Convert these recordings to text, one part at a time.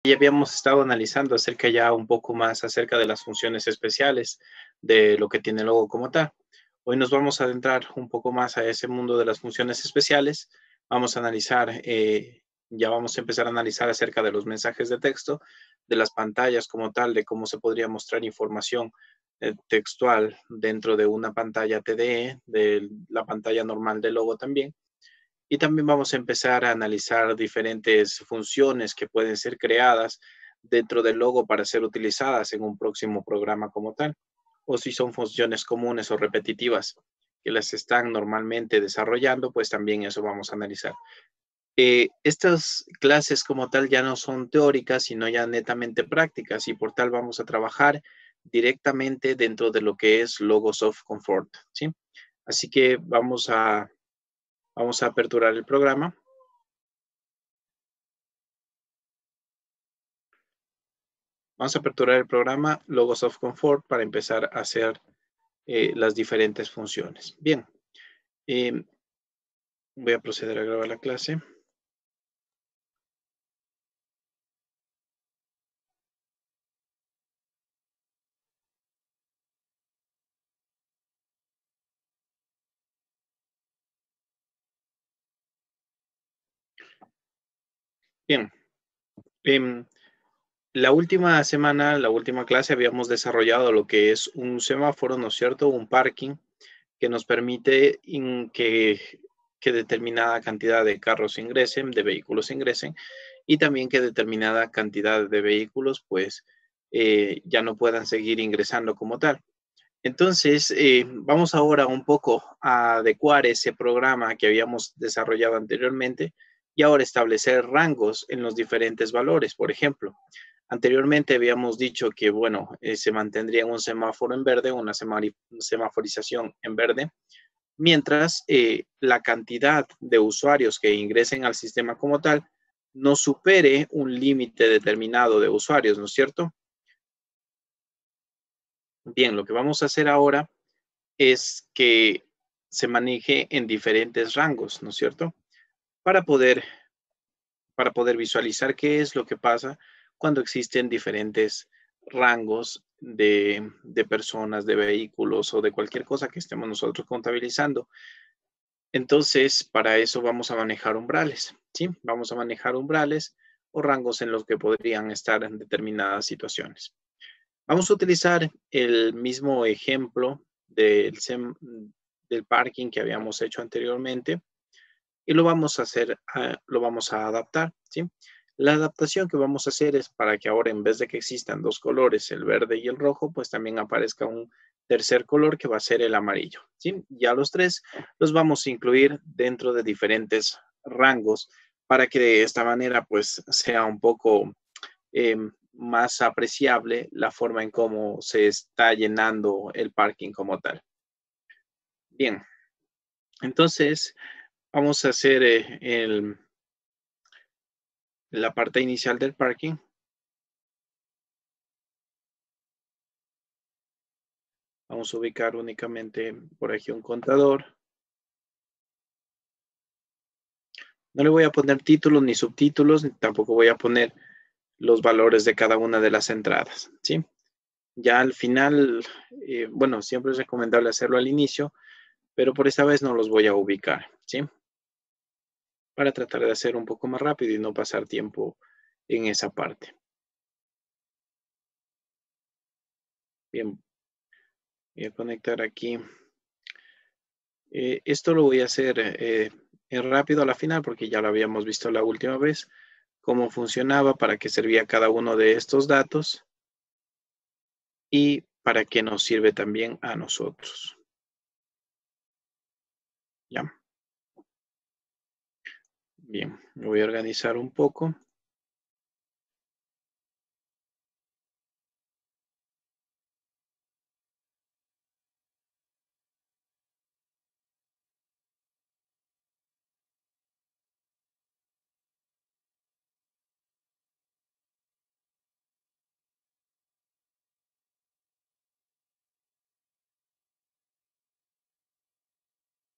Ya habíamos estado analizando acerca ya un poco más acerca de las funciones especiales de lo que tiene el logo como tal. Hoy nos vamos a adentrar un poco más a ese mundo de las funciones especiales. Vamos a analizar, ya vamos a empezar a analizar acerca de los mensajes de texto, de las pantallas como tal, de cómo se podría mostrar información textual dentro de una pantalla TDE, de la pantalla normal del logo también. Y también vamos a empezar a analizar diferentes funciones que pueden ser creadas dentro del logo para ser utilizadas en un próximo programa como tal, o si son funciones comunes o repetitivas que las están normalmente desarrollando, pues también eso vamos a analizar. Estas clases como tal ya no son teóricas, sino ya netamente prácticas y por tal vamos a trabajar directamente dentro de lo que es Logos of Comfort, ¿sí? Así que vamos a aperturar el programa. Vamos a aperturar el programa Logos of Comfort para empezar a hacer las diferentes funciones. Bien, eh, voy a proceder a grabar la clase. Bien, em, la última semana, la última clase, habíamos desarrollado lo que es un semáforo, ¿no es cierto? Un parking que nos permite que determinada cantidad de carros ingresen, de vehículos ingresen, y también que determinada cantidad de vehículos, pues, ya no puedan seguir ingresando como tal. Entonces, vamos ahora un poco a adecuar ese programa que habíamos desarrollado anteriormente y ahora establecer rangos en los diferentes valores. Por ejemplo, anteriormente habíamos dicho que, bueno, se mantendría un semáforo en verde, una semaforización en verde, mientras la cantidad de usuarios que ingresen al sistema como tal no supere un límite determinado de usuarios, ¿no es cierto? Bien, lo que vamos a hacer ahora es que se maneje en diferentes rangos, ¿no es cierto? Para poder, para poder visualizar qué es lo que pasa cuando existen diferentes rangos de personas, de vehículos o de cualquier cosa que estemos nosotros contabilizando. Entonces, para eso vamos a manejar umbrales, ¿sí? Vamos a manejar umbrales o rangos en los que podrían estar en determinadas situaciones. Vamos a utilizar el mismo ejemplo del parking que habíamos hecho anteriormente y lo vamos a hacer, lo vamos a adaptar, ¿sí? La adaptación que vamos a hacer es para que ahora en vez de que existan dos colores, el verde y el rojo, pues también aparezca un tercer color que va a ser el amarillo, ¿sí? Ya los tres los vamos a incluir dentro de diferentes rangos para que de esta manera pues sea un poco más apreciable la forma en cómo se está llenando el parking como tal. Bien, entonces vamos a hacer la parte inicial del parking. Vamos a ubicar únicamente por aquí un contador. No le voy a poner títulos ni subtítulos, ni tampoco voy a poner los valores de cada una de las entradas, ¿sí? Ya al final, bueno, siempre es recomendable hacerlo al inicio, pero por esta vez no los voy a ubicar, ¿sí? Para tratar de hacer un poco más rápido y no pasar tiempo en esa parte. Bien, voy a conectar aquí. Esto lo voy a hacer rápido a la final porque ya lo habíamos visto la última vez, cómo funcionaba, para qué servía cada uno de estos datos y para qué nos sirve también a nosotros. ¿Ya? Bien, me voy a organizar un poco.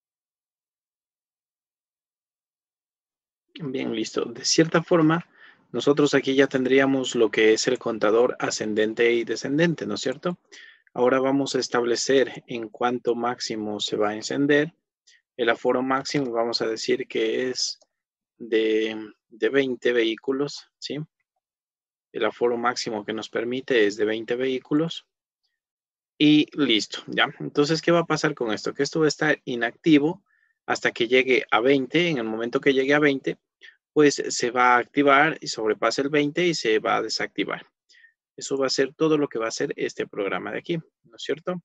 Bien, listo. De cierta forma, nosotros aquí ya tendríamos lo que es el contador ascendente y descendente, ¿no es cierto? Ahora vamos a establecer en cuánto máximo se va a encender. El aforo máximo vamos a decir que es de 20 vehículos, ¿sí? El aforo máximo que nos permite es de 20 vehículos. Y listo, ¿ya? Entonces, ¿qué va a pasar con esto? Que esto va a estar inactivo hasta que llegue a 20. En el momento que llegue a 20, pues se va a activar y sobrepasa el 20 y se va a desactivar. Eso va a ser todo lo que va a hacer este programa de aquí, ¿no es cierto?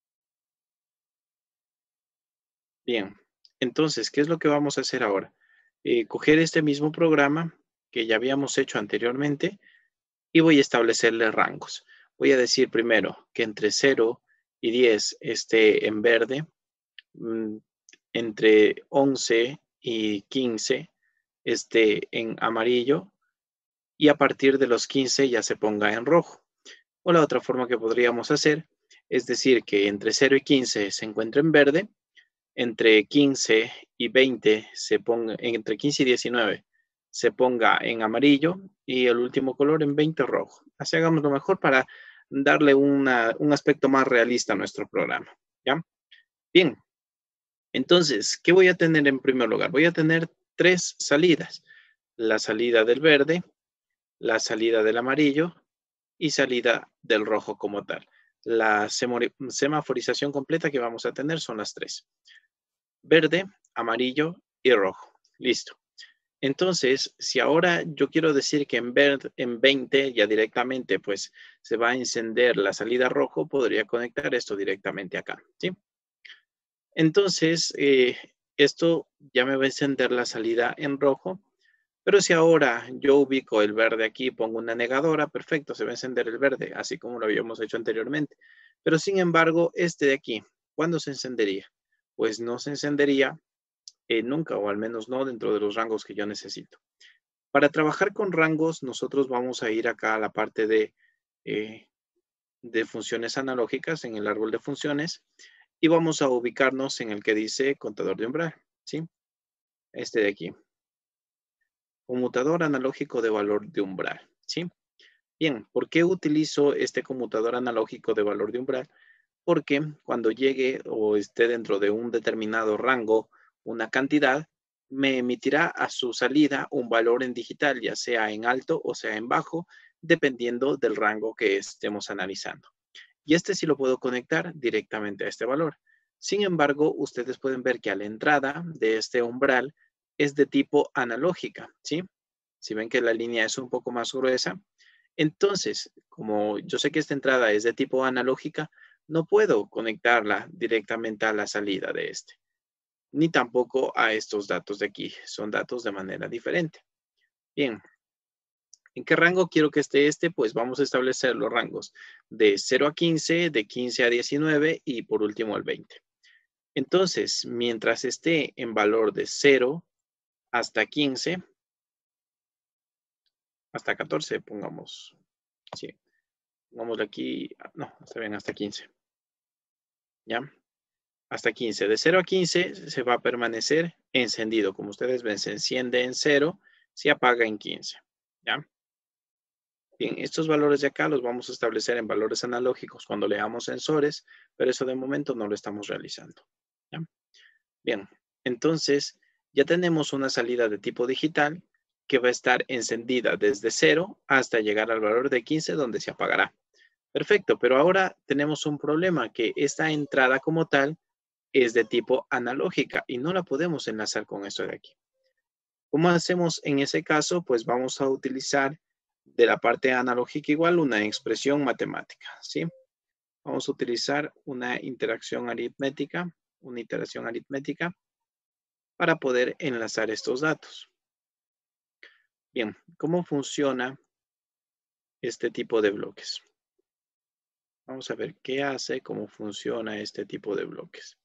Bien, entonces, ¿qué es lo que vamos a hacer ahora? Coger este mismo programa que ya habíamos hecho anteriormente y voy a establecerle rangos. Voy a decir primero que entre 0 y 10 esté en verde, mm, entre 11 y 15 esté en amarillo y a partir de los 15 ya se ponga en rojo. O la otra forma que podríamos hacer es decir que entre 0 y 15 se encuentre en verde, entre 15 y 20 se ponga, entre 15 y 19 se ponga en amarillo y el último color en 20 rojo. Así hagamos lo mejor para darle un aspecto más realista a nuestro programa. ¿Ya? Bien, entonces, ¿qué voy a tener en primer lugar? Voy a tener tres salidas. La salida del verde, la salida del amarillo y salida del rojo como tal. La semaforización completa que vamos a tener son las tres. Verde, amarillo y rojo. Listo. Entonces, si ahora yo quiero decir que en 20 ya directamente pues se va a encender la salida rojo, podría conectar esto directamente acá, ¿sí? Entonces, esto ya me va a encender la salida en rojo, pero si ahora yo ubico el verde aquí, pongo una negadora, perfecto, se va a encender el verde, así como lo habíamos hecho anteriormente. Pero sin embargo, este de aquí, ¿cuándo se encendería? Pues no se encendería nunca, o al menos no dentro de los rangos que yo necesito. Para trabajar con rangos, nosotros vamos a ir acá a la parte de funciones analógicas, en el árbol de funciones, y vamos a ubicarnos en el que dice contador de umbral, ¿sí? Este de aquí. Conmutador analógico de valor de umbral, ¿sí? Bien, ¿por qué utilizo este conmutador analógico de valor de umbral? Porque cuando llegue o esté dentro de un determinado rango, una cantidad, me emitirá a su salida un valor en digital, ya sea en alto o sea en bajo, dependiendo del rango que estemos analizando. Y este sí lo puedo conectar directamente a este valor. Sin embargo, ustedes pueden ver que a la entrada de este umbral es de tipo analógica, ¿sí? Si ven que la línea es un poco más gruesa, entonces, como yo sé que esta entrada es de tipo analógica, no puedo conectarla directamente a la salida de este, ni tampoco a estos datos de aquí. Son datos de manera diferente. Bien, ¿en qué rango quiero que esté este? Pues vamos a establecer los rangos de 0 a 15, de 15 a 19 y por último el 20. Entonces, mientras esté en valor de 0 hasta 15, hasta 14, pongamos, sí, pongámosle aquí, no, está bien, hasta 15, ¿ya? Hasta 15. De 0 a 15 se va a permanecer encendido. Como ustedes ven, se enciende en 0, se apaga en 15, ¿ya? Bien, estos valores de acá los vamos a establecer en valores analógicos cuando leamos sensores, pero eso de momento no lo estamos realizando, ¿ya? Bien, entonces ya tenemos una salida de tipo digital que va a estar encendida desde 0 hasta llegar al valor de 15 donde se apagará. Perfecto, pero ahora tenemos un problema que esta entrada como tal es de tipo analógica y no la podemos enlazar con esto de aquí. ¿Cómo hacemos en ese caso? Pues vamos a utilizar de la parte analógica igual una expresión matemática, ¿sí? Vamos a utilizar una interacción aritmética, una iteración aritmética para poder enlazar estos datos. Bien, ¿cómo funciona este tipo de bloques? Vamos a ver qué hace, cómo funciona este tipo de bloques.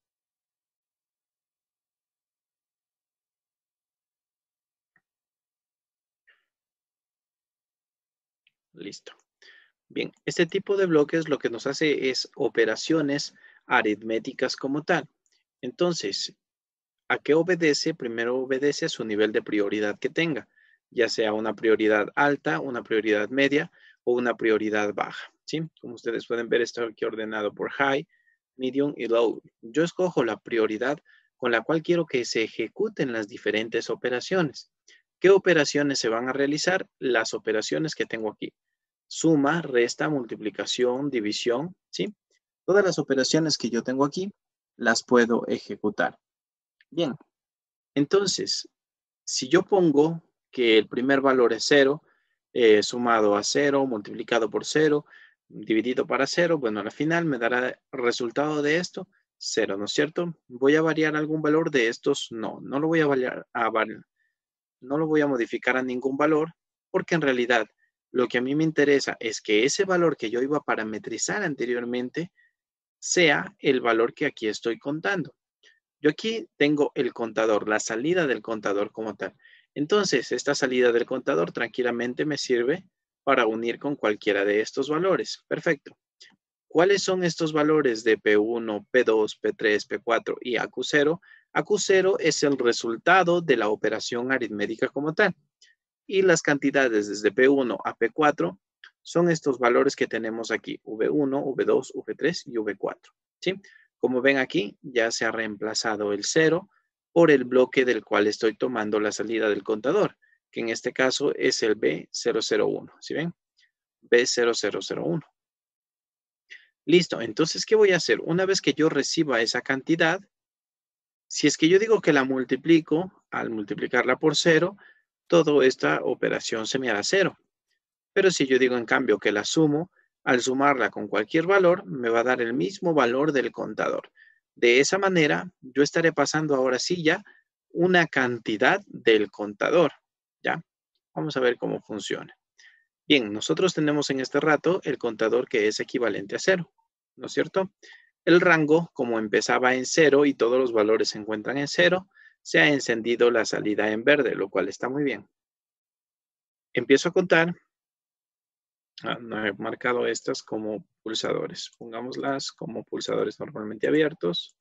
Listo. Bien, este tipo de bloques lo que nos hace es operaciones aritméticas como tal. Entonces, ¿a qué obedece? Primero obedece a su nivel de prioridad que tenga. ya sea una prioridad alta, una prioridad media o una prioridad baja, ¿sí? Como ustedes pueden ver, está aquí ordenado por high, medium y low. Yo escojo la prioridad con la cual quiero que se ejecuten las diferentes operaciones. ¿Qué operaciones se van a realizar? Las operaciones que tengo aquí. Suma, resta, multiplicación, división, ¿sí? Todas las operaciones que yo tengo aquí las puedo ejecutar. Bien, entonces, si yo pongo que el primer valor es 0, sumado a 0, multiplicado por 0, dividido para 0, bueno, al final me dará el resultado de esto 0, ¿no es cierto? ¿Voy a variar algún valor de estos? No, no lo voy a variar, no lo voy a modificar a ningún valor, porque en realidad lo que a mí me interesa es que ese valor que yo iba a parametrizar anteriormente sea el valor que aquí estoy contando. Yo aquí tengo el contador, la salida del contador como tal. Entonces, esta salida del contador tranquilamente me sirve para unir con cualquiera de estos valores. Perfecto. ¿Cuáles son estos valores de P1, P2, P3, P4 y AQ0? AQ0 es el resultado de la operación aritmética como tal. Y las cantidades desde P1 a P4 son estos valores que tenemos aquí, V1, V2, V3 y V4. ¿Sí? Como ven aquí, ya se ha reemplazado el 0 por el bloque del cual estoy tomando la salida del contador, que en este caso es el B001. ¿Sí ven? B0001. Listo, entonces, ¿qué voy a hacer? Una vez que yo reciba esa cantidad, si es que yo digo que la multiplico, al multiplicarla por 0, toda esta operación se me hará 0. Pero si yo digo en cambio que la sumo, al sumarla con cualquier valor, me va a dar el mismo valor del contador. De esa manera, yo estaré pasando ahora sí ya una cantidad del contador. ¿Ya? Vamos a ver cómo funciona. Bien, nosotros tenemos en este rato el contador que es equivalente a 0, ¿no es cierto? El rango, como empezaba en 0 y todos los valores se encuentran en 0, se ha encendido la salida en verde, lo cual está muy bien. Empiezo a contar. No he marcado estas como pulsadores. Pongámoslas como pulsadores normalmente abiertos.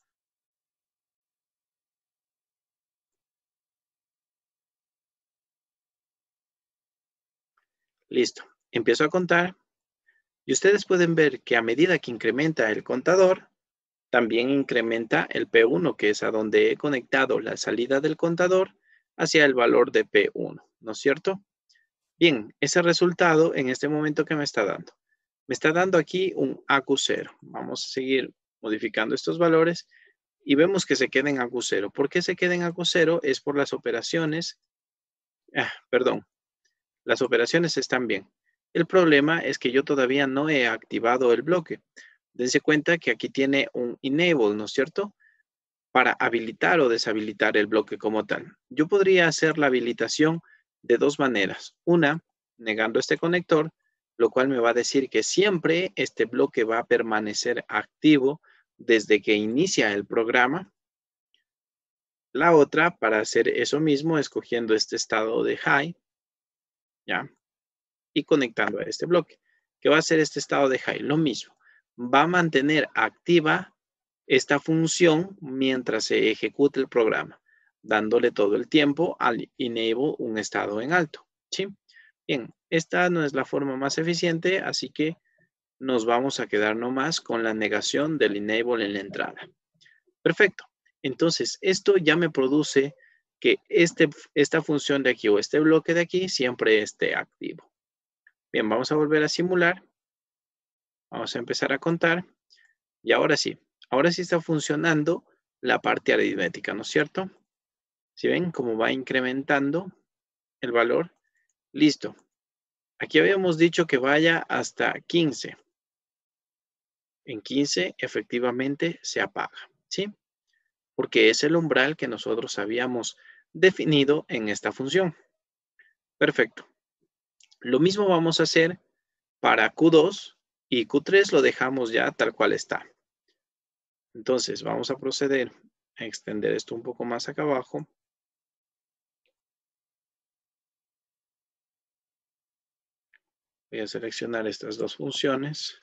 Listo. Empiezo a contar y ustedes pueden ver que a medida que incrementa el contador, también incrementa el P1, que es a donde he conectado la salida del contador hacia el valor de P1, ¿no es cierto? Bien, ese resultado en este momento que me está dando. Me está dando aquí un AQ0. Vamos a seguir modificando estos valores y vemos que se queda en AQ0. ¿Por qué se queda en AQ0? Es por las operaciones. Perdón, las operaciones están bien. El problema es que yo todavía no he activado el bloque. Dense cuenta que aquí tiene un enable, ¿no es cierto? Para habilitar o deshabilitar el bloque como tal. Yo podría hacer la habilitación de dos maneras. Una, negando este conector, lo cual me va a decir que siempre este bloque va a permanecer activo desde que inicia el programa. La otra, para hacer eso mismo, escogiendo este estado de high, ¿ya? Y conectando a este bloque. ¿Qué va a hacer este estado de high? Lo mismo. Va a mantener activa esta función mientras se ejecute el programa, dándole todo el tiempo al enable un estado en alto. ¿Sí? Bien, esta no es la forma más eficiente, así que nos vamos a quedar nomás con la negación del enable en la entrada. Perfecto. Entonces, esto ya me produce que esta función de aquí o este bloque de aquí siempre esté activo. Bien, vamos a volver a simular. Vamos a empezar a contar. Y ahora sí está funcionando la parte aritmética, ¿no es cierto? Si ven cómo va incrementando el valor. Listo. Aquí habíamos dicho que vaya hasta 15. En 15 efectivamente se apaga, ¿sí? Porque es el umbral que nosotros habíamos definido en esta función. Perfecto. Lo mismo vamos a hacer para Q2 y Q3 lo dejamos ya tal cual está. Entonces vamos a proceder a extender esto un poco más acá abajo. Voy a seleccionar estas dos funciones.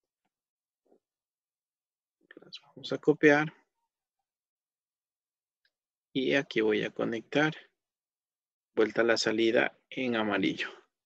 Las vamos a copiar. Y aquí voy a conectar vuelta a la salida en amarillo.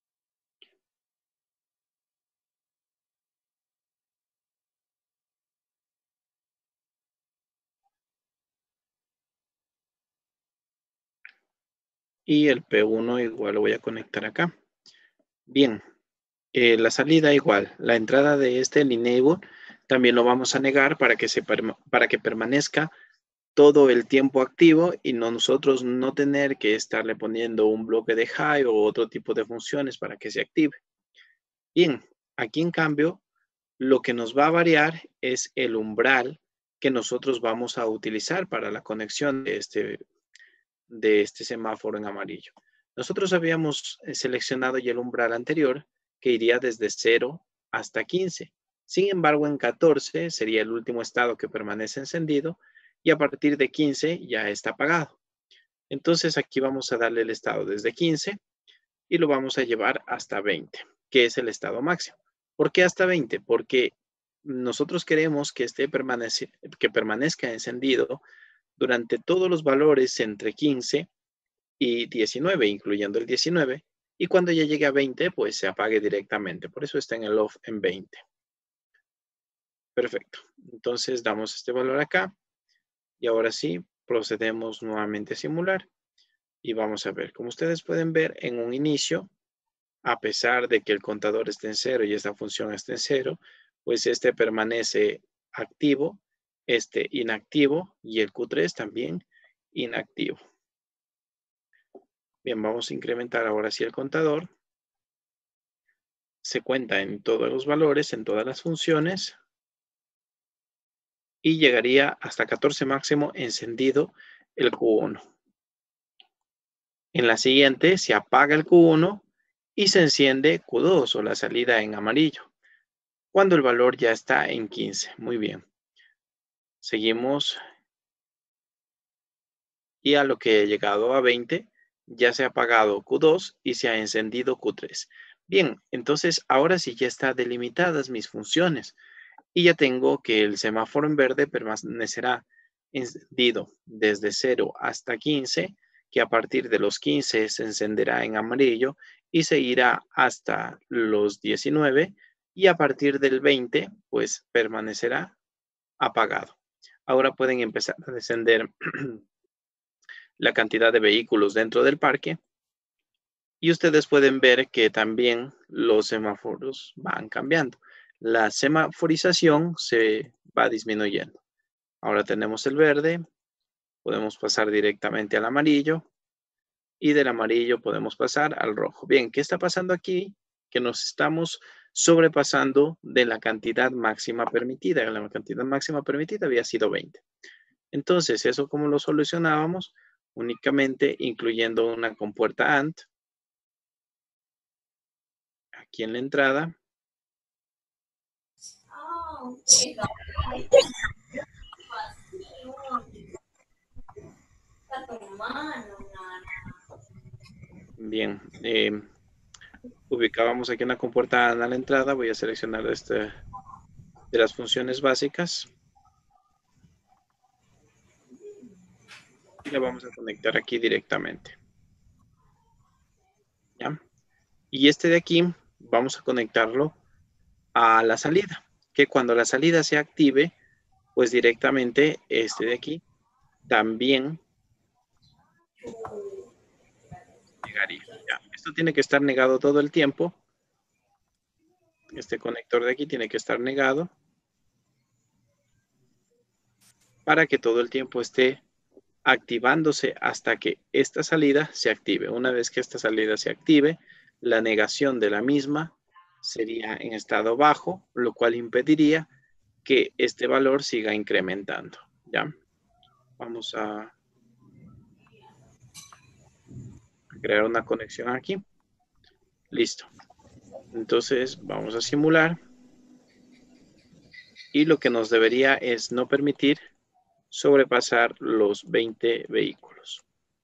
Y el P1 igual lo voy a conectar acá. Bien, la salida igual. La entrada de este enable también lo vamos a negar para que permanezca todo el tiempo activo y nosotros no tener que estarle poniendo un bloque de high o otro tipo de funciones para que se active. Bien, aquí en cambio, lo que nos va a variar es el umbral que nosotros vamos a utilizar para la conexión de este semáforo en amarillo. Nosotros habíamos seleccionado ya el umbral anterior que iría desde 0 hasta 15. Sin embargo, en 14 sería el último estado que permanece encendido y a partir de 15 ya está apagado. Entonces aquí vamos a darle el estado desde 15 y lo vamos a llevar hasta 20, que es el estado máximo. ¿Por qué hasta 20? Porque nosotros queremos que permanezca encendido durante todos los valores entre 15 y 19, incluyendo el 19, y cuando ya llegue a 20, pues se apague directamente. Por eso está en el off en 20. Perfecto. Entonces damos este valor acá y ahora sí procedemos nuevamente a simular y vamos a ver. Como ustedes pueden ver en un inicio, a pesar de que el contador esté en 0 y esta función esté en 0, pues este permanece activo, este inactivo y el Q3 también inactivo. Bien, vamos a incrementar ahora sí el contador. Se cuenta en todos los valores, en todas las funciones y llegaría hasta 14 máximo encendido el Q1. En la siguiente se apaga el Q1 y se enciende Q2 o la salida en amarillo, cuando el valor ya está en 15. Muy bien. Seguimos y a lo que he llegado a 20 ya se ha apagado Q2 y se ha encendido Q3. Bien, entonces ahora sí ya están delimitadas mis funciones y ya tengo que el semáforo en verde permanecerá encendido desde 0 hasta 15, que a partir de los 15 se encenderá en amarillo y seguirá hasta los 19 y a partir del 20 pues permanecerá apagado. Ahora pueden empezar a descender la cantidad de vehículos dentro del parque y ustedes pueden ver que también los semáforos van cambiando. La semaforización se va disminuyendo. Ahora tenemos el verde, podemos pasar directamente al amarillo y del amarillo podemos pasar al rojo. Bien, ¿qué está pasando aquí? Que nos estamos sobrepasando de la cantidad máxima permitida. La cantidad máxima permitida había sido 20. Entonces, ¿eso cómo lo solucionábamos? Únicamente incluyendo una compuerta AND aquí en la entrada. Bien, ubicábamos aquí una compuerta AND a la entrada. Voy a seleccionar de las funciones básicas. Y la vamos a conectar aquí directamente. ¿Ya? Y este de aquí vamos a conectarlo a la salida, que cuando la salida se active, pues directamente este de aquí también llegaría. ¿Ya? Esto tiene que estar negado todo el tiempo. Este conector de aquí tiene que estar negado para que todo el tiempo esté activándose hasta que esta salida se active. Una vez que esta salida se active, la negación de la misma sería en estado bajo, lo cual impediría que este valor siga incrementando. ¿Ya? Vamos a crear una conexión aquí. Listo. Entonces vamos a simular. Y lo que nos debería es no permitir sobrepasar los 20 vehículos.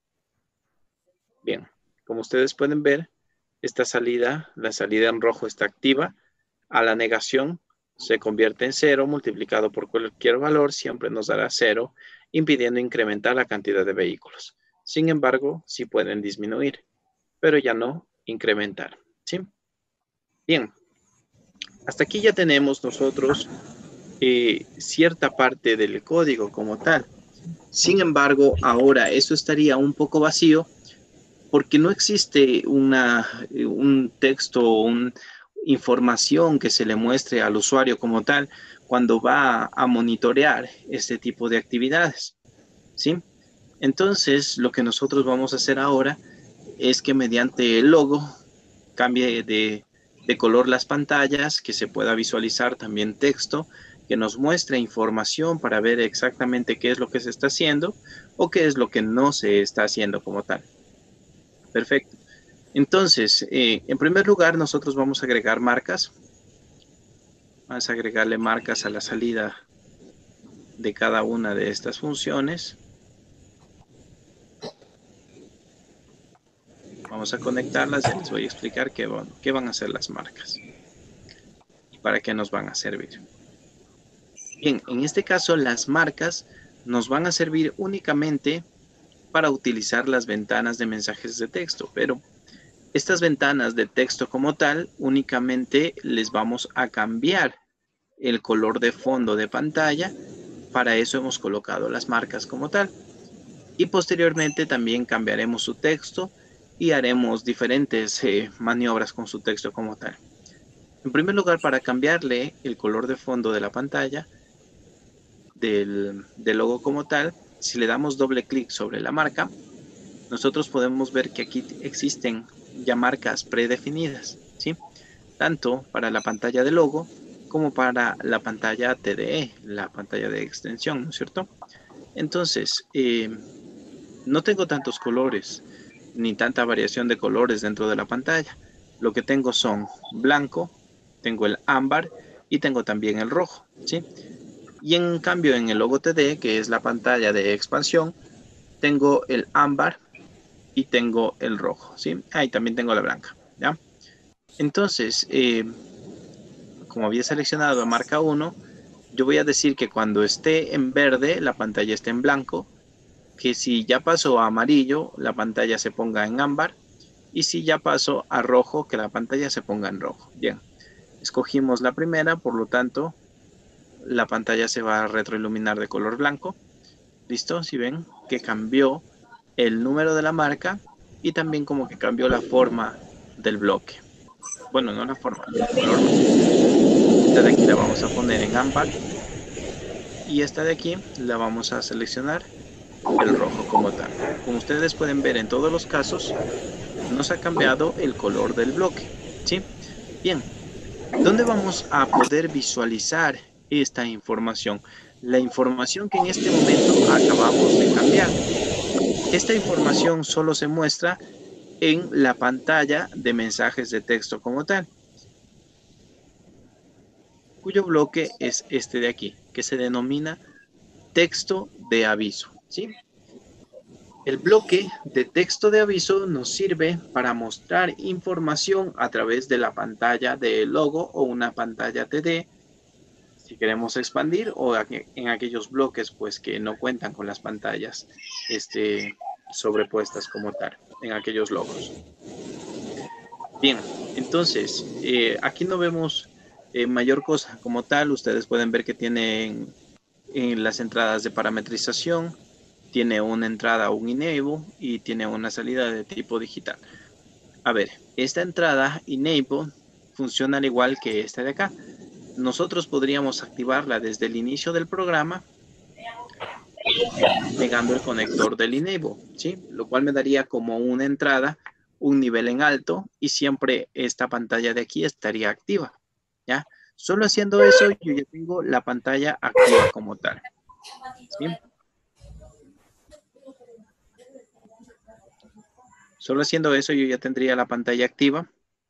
Bien, como ustedes pueden ver, esta salida, la salida en rojo está activa. A la negación se convierte en 0 multiplicado por cualquier valor, siempre nos dará 0, impidiendo incrementar la cantidad de vehículos. Sin embargo, sí pueden disminuir. pero ya no incrementar, ¿sí? Bien, hasta aquí ya tenemos nosotros cierta parte del código como tal. Sin embargo, ahora eso estaría un poco vacío porque no existe un texto o una información que se le muestre al usuario como tal cuando va a monitorear este tipo de actividades, ¿sí? Entonces, lo que nosotros vamos a hacer ahora es que mediante el logo cambie de color las pantallas, que se pueda visualizar también texto, que nos muestre información para ver exactamente qué es lo que se está haciendo o qué es lo que no se está haciendo como tal. Perfecto. Entonces, en primer lugar, nosotros vamos a agregar marcas. Vamos a agregarle marcas a la salida de cada una de estas funciones. Vamos a conectarlas y les voy a explicar qué van a hacer las marcas y para qué nos van a servir. Bien, en este caso las marcas nos van a servir únicamente para utilizar las ventanas de mensajes de texto, pero estas ventanas de texto como tal únicamente les vamos a cambiar el color de fondo de pantalla. Para eso hemos colocado las marcas como tal. Y posteriormente también cambiaremos su texto y haremos diferentes maniobras con su texto como tal. En primer lugar, para cambiarle el color de fondo de la pantalla del logo como tal, si le damos doble clic sobre la marca, nosotros podemos ver que aquí existen ya marcas predefinidas, ¿sí? Tanto para la pantalla de logo como para la pantalla TDE, la pantalla de extensión, ¿no es cierto? Entonces, no tengo tantos colores ni tanta variación de colores dentro de la pantalla. Lo que tengo son blanco, tengo el ámbar y tengo también el rojo, ¿sí? Y en cambio en el logo TD, que es la pantalla de expansión, tengo el ámbar y tengo el rojo, ¿sí? Ahí también tengo la blanca, ¿ya? Entonces, como había seleccionado a marca 1, yo voy a decir que cuando esté en verde, la pantalla esté en blanco, que si ya pasó a amarillo, la pantalla se ponga en ámbar, y si ya pasó a rojo, que la pantalla se ponga en rojo. Bien, escogimos la primera, por lo tanto, la pantalla se va a retroiluminar de color blanco. ¿Listo? Si ven que cambió el número de la marca y también como que cambió la forma del bloque. Bueno, no la forma, el color. Esta de aquí la vamos a poner en ámbar y esta de aquí la vamos a seleccionar el rojo como tal. Como ustedes pueden ver en todos los casos, nos ha cambiado el color del bloque, ¿sí? Bien, ¿dónde vamos a poder visualizar esta información? La información que en este momento acabamos de cambiar. Esta información solo se muestra en la pantalla de mensajes de texto como tal, cuyo bloque es este de aquí, que se denomina texto de aviso, ¿sí? El bloque de texto de aviso nos sirve para mostrar información a través de la pantalla del logo o una pantalla TD, si queremos expandir, o en aquellos bloques pues que no cuentan con las pantallas sobrepuestas como tal, en aquellos logos. Bien, entonces, aquí no vemos mayor cosa como tal. Ustedes pueden ver que tienen las entradas de parametrización, tiene una entrada, un enable y tiene una salida de tipo digital. A ver, esta entrada enable funciona al igual que esta de acá. Nosotros podríamos activarla desde el inicio del programa pegando el conector del enable, ¿sí? Lo cual me daría como una entrada, un nivel en alto y siempre esta pantalla de aquí estaría activa, ¿ya? Solo haciendo eso yo ya tengo la pantalla activa como tal, ¿sí? Solo haciendo eso yo ya tendría la pantalla activa.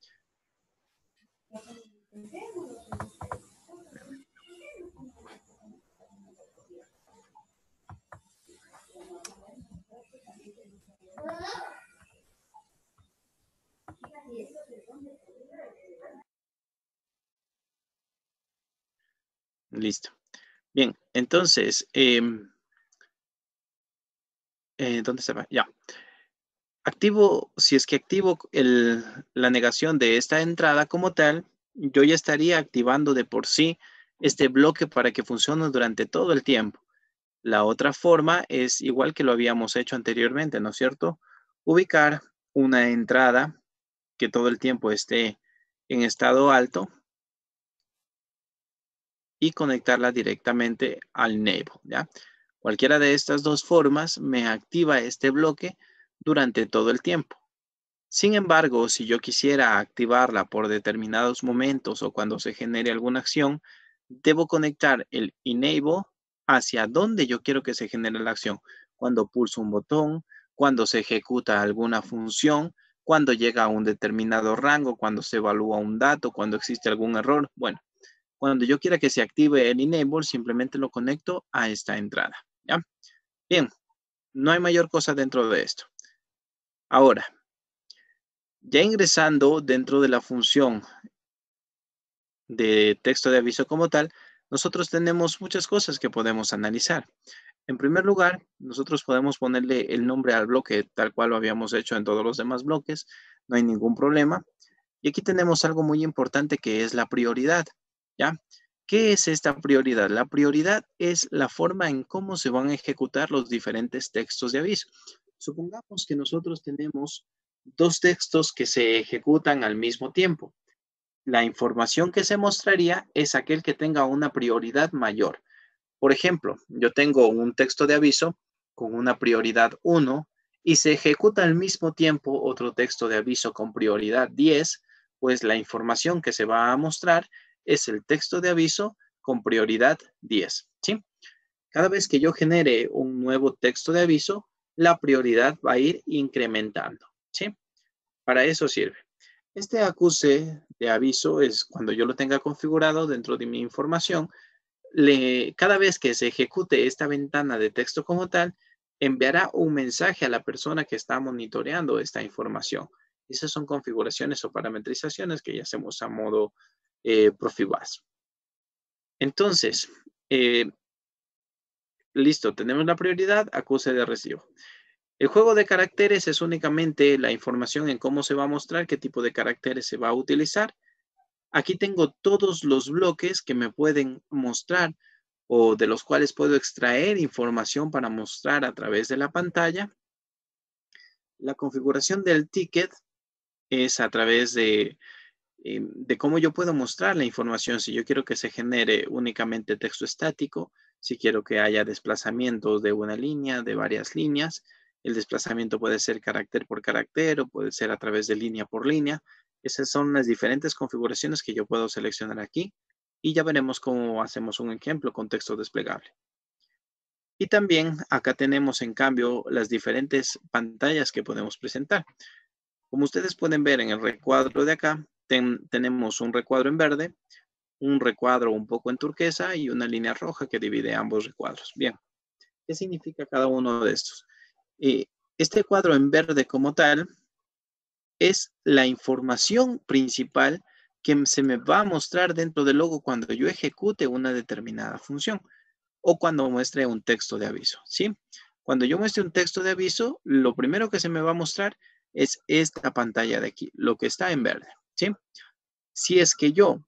Listo. Bien, entonces, ¿dónde se va? Ya. Si es que activo la negación de esta entrada como tal, yo ya estaría activando de por sí este bloque para que funcione durante todo el tiempo. La otra forma es igual que lo habíamos hecho anteriormente, ¿no es cierto? Ubicar una entrada que todo el tiempo esté en estado alto y conectarla directamente al enable, ¿ya? Cualquiera de estas dos formas me activa este bloque durante todo el tiempo. Sin embargo, si yo quisiera activarla por determinados momentos o cuando se genere alguna acción, debo conectar el enable hacia donde yo quiero que se genere la acción. Cuando pulso un botón, cuando se ejecuta alguna función, cuando llega a un determinado rango, cuando se evalúa un dato, cuando existe algún error. Bueno, cuando yo quiera que se active el enable, simplemente lo conecto a esta entrada, ¿ya? Bien, no hay mayor cosa dentro de esto. Ahora, ya ingresando dentro de la función de texto de aviso como tal, nosotros tenemos muchas cosas que podemos analizar. En primer lugar, nosotros podemos ponerle el nombre al bloque tal cual lo habíamos hecho en todos los demás bloques. No hay ningún problema. Y aquí tenemos algo muy importante que es la prioridad, ¿ya? ¿Qué es esta prioridad? La prioridad es la forma en cómo se van a ejecutar los diferentes textos de aviso. Supongamos que nosotros tenemos dos textos que se ejecutan al mismo tiempo. La información que se mostraría es aquel que tenga una prioridad mayor. Por ejemplo, yo tengo un texto de aviso con una prioridad 1 y se ejecuta al mismo tiempo otro texto de aviso con prioridad 10, pues la información que se va a mostrar es el texto de aviso con prioridad 10, ¿sí? Cada vez que yo genere un nuevo texto de aviso, la prioridad va a ir incrementando, ¿sí? Para eso sirve. Este acuse de aviso es cuando yo lo tenga configurado dentro de mi información, cada vez que se ejecute esta ventana de texto como tal, enviará un mensaje a la persona que está monitoreando esta información. Esas son configuraciones o parametrizaciones que ya hacemos a modo Profibus. Entonces, listo, tenemos la prioridad, acuse de recibo. El juego de caracteres es únicamente la información en cómo se va a mostrar, qué tipo de caracteres se va a utilizar. Aquí tengo todos los bloques que me pueden mostrar o de los cuales puedo extraer información para mostrar a través de la pantalla. La configuración del ticket es a través de cómo yo puedo mostrar la información. Si yo quiero que se genere únicamente texto estático, si quiero que haya desplazamientos de una línea, de varias líneas, el desplazamiento puede ser carácter por carácter o puede ser a través de línea por línea. Esas son las diferentes configuraciones que yo puedo seleccionar aquí y ya veremos cómo hacemos un ejemplo con texto desplegable. Y también acá tenemos en cambio las diferentes pantallas que podemos presentar. Como ustedes pueden ver en el recuadro de acá, tenemos un recuadro en verde, un recuadro un poco en turquesa y una línea roja que divide ambos recuadros. Bien, ¿qué significa cada uno de estos? Este cuadro en verde como tal es la información principal que se me va a mostrar dentro del logo cuando yo ejecute una determinada función o cuando muestre un texto de aviso, ¿sí? Cuando yo muestre un texto de aviso, lo primero que se me va a mostrar es esta pantalla de aquí, lo que está en verde, ¿sí? Si es que yo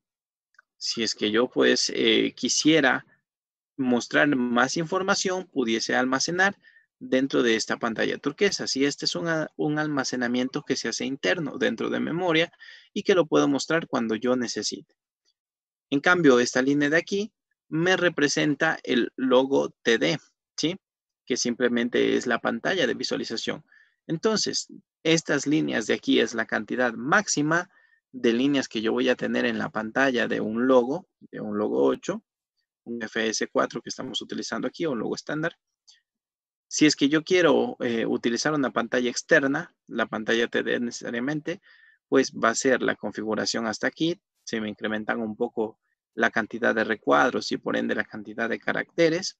pues quisiera mostrar más información, pudiese almacenar dentro de esta pantalla turquesa. Si este es un almacenamiento que se hace interno dentro de memoria y que lo puedo mostrar cuando yo necesite. En cambio, esta línea de aquí me representa el logo TD, ¿sí? Que simplemente es la pantalla de visualización. Entonces, estas líneas de aquí es la cantidad máxima de líneas que yo voy a tener en la pantalla de un logo 8, un FS4 que estamos utilizando aquí, o un logo estándar. Si es que yo quiero utilizar una pantalla externa, la pantalla TD necesariamente, pues va a ser la configuración hasta aquí. Se me incrementan un poco la cantidad de recuadros y por ende la cantidad de caracteres.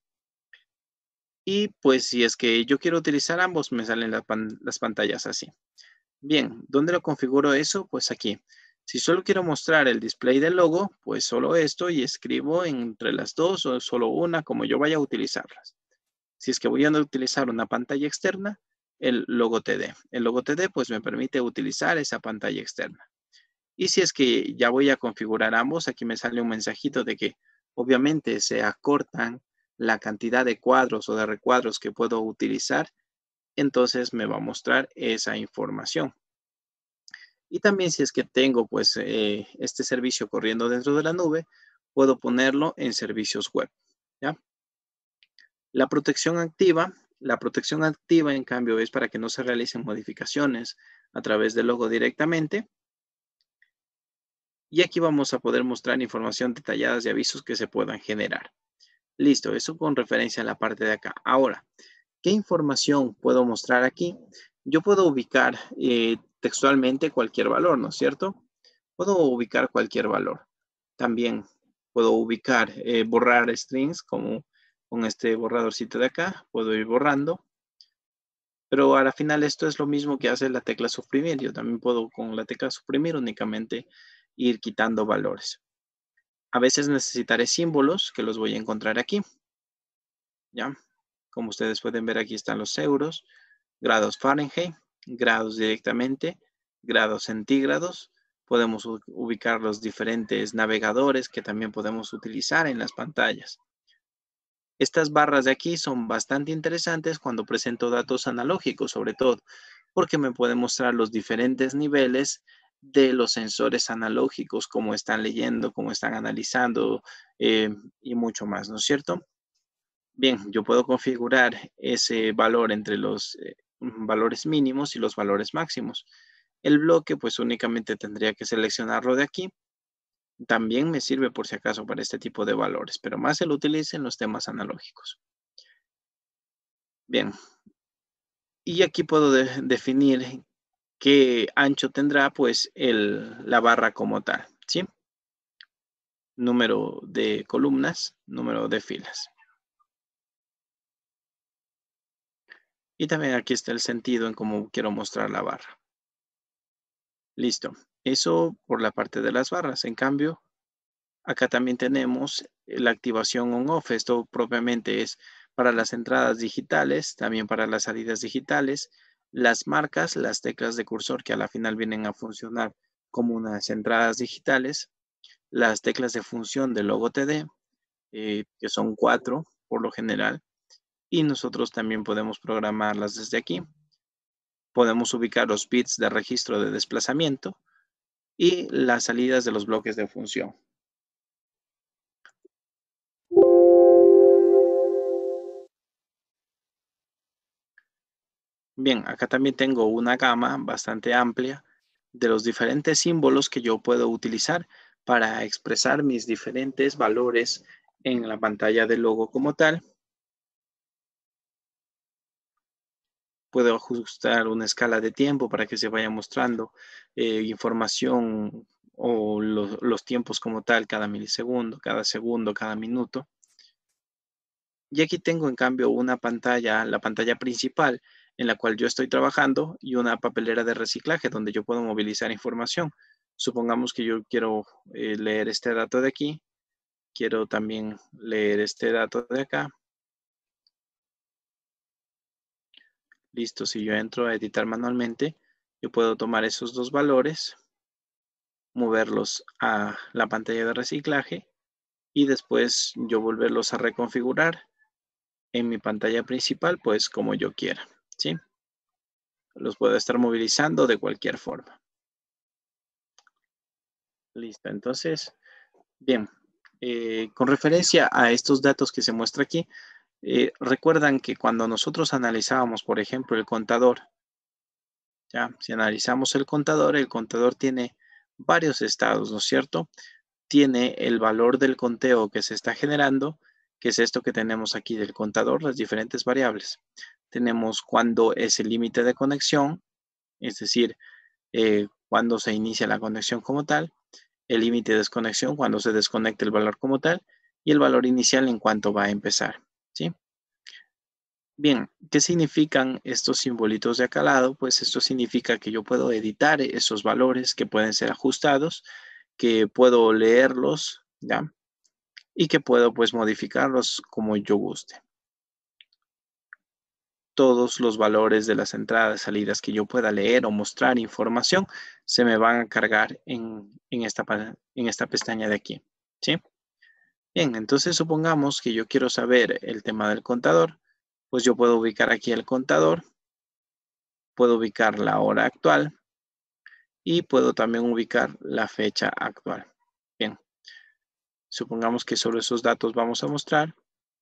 Y pues si es que yo quiero utilizar ambos, me salen las pantallas así. Bien, ¿dónde lo configuro eso? Pues aquí. Si solo quiero mostrar el display del logo, pues solo esto y escribo entre las dos o solo una, como yo vaya a utilizarlas. Si es que voy a utilizar una pantalla externa, el logo TD. El logo TD pues me permite utilizar esa pantalla externa. Y si es que ya voy a configurar ambos, aquí me sale un mensajito de que obviamente se acortan la cantidad de cuadros o de recuadros que puedo utilizar, entonces me va a mostrar esa información. Y también si es que tengo pues este servicio corriendo dentro de la nube, puedo ponerlo en servicios web, ¿ya? La protección activa en cambio es para que no se realicen modificaciones a través del logo directamente. Y aquí vamos a poder mostrar información detallada de avisos que se puedan generar. Listo, eso con referencia a la parte de acá. Ahora, ¿qué información puedo mostrar aquí? Yo puedo ubicar textualmente cualquier valor, ¿no es cierto? Puedo ubicar cualquier valor. También puedo ubicar, borrar strings como con este borradorcito de acá. Puedo ir borrando. Pero a la final esto es lo mismo que hace la tecla suprimir. Yo también puedo con la tecla suprimir únicamente ir quitando valores. A veces necesitaré símbolos que los voy a encontrar aquí. ¿Ya? Como ustedes pueden ver, aquí están los euros, grados Fahrenheit, grados directamente, grados centígrados. Podemos ubicar los diferentes navegadores que también podemos utilizar en las pantallas. Estas barras de aquí son bastante interesantes cuando presento datos analógicos, sobre todo, porque me pueden mostrar los diferentes niveles de los sensores analógicos, cómo están leyendo, cómo están analizando y mucho más, ¿no es cierto? Bien, yo puedo configurar ese valor entre los valores mínimos y los valores máximos. El bloque, pues únicamente tendría que seleccionarlo de aquí. También me sirve por si acaso para este tipo de valores, pero más se lo utiliza en los temas analógicos. Bien, y aquí puedo definir qué ancho tendrá pues la barra como tal, ¿sí? Número de columnas, número de filas. Y también aquí está el sentido en cómo quiero mostrar la barra. Listo. Eso por la parte de las barras. En cambio, acá también tenemos la activación on-off. Esto propiamente es para las entradas digitales, también para las salidas digitales, las marcas, las teclas de cursor que a la final vienen a funcionar como unas entradas digitales, las teclas de función del logo TD, que son 4 por lo general, y nosotros también podemos programarlas desde aquí. Podemos ubicar los bits de registro de desplazamiento y las salidas de los bloques de función. Bien, acá también tengo una gama bastante amplia de los diferentes símbolos que yo puedo utilizar para expresar mis diferentes valores en la pantalla del logo como tal. Puedo ajustar una escala de tiempo para que se vaya mostrando información o los tiempos como tal, cada milisegundo, cada minuto. Y aquí tengo en cambio una pantalla, la pantalla principal en la cual yo estoy trabajando y una papelera de reciclaje donde yo puedo movilizar información. Supongamos que yo quiero leer este dato de aquí, quiero también leer este dato de acá. Listo, si yo entro a editar manualmente, yo puedo tomar esos dos valores, moverlos a la pantalla de reciclaje y después yo volverlos a reconfigurar en mi pantalla principal, pues como yo quiera, ¿sí? Los puedo estar movilizando de cualquier forma. Listo, entonces, bien, con referencia a estos datos que se muestra aquí, recuerdan que cuando nosotros analizábamos, por ejemplo, el contador, ya, si analizamos el contador tiene varios estados, ¿no es cierto? Tiene el valor del conteo que se está generando, que es esto que tenemos aquí del contador, las diferentes variables. Tenemos cuándo es el límite de conexión, es decir, cuándo se inicia la conexión como tal, el límite de desconexión cuando se desconecta el valor como tal y el valor inicial en cuanto va a empezar, ¿sí? Bien, ¿qué significan estos simbolitos de acá al lado? Pues esto significa que yo puedo editar esos valores que pueden ser ajustados, que puedo leerlos, ¿ya? Y que puedo pues modificarlos como yo guste. todos los valores de las entradas, salidas que yo pueda leer o mostrar información se me van a cargar en esta pestaña de aquí, ¿sí? Bien, entonces supongamos que yo quiero saber el tema del contador, pues yo puedo ubicar aquí el contador, puedo ubicar la hora actual y puedo también ubicar la fecha actual. Bien, supongamos que solo esos datos vamos a mostrar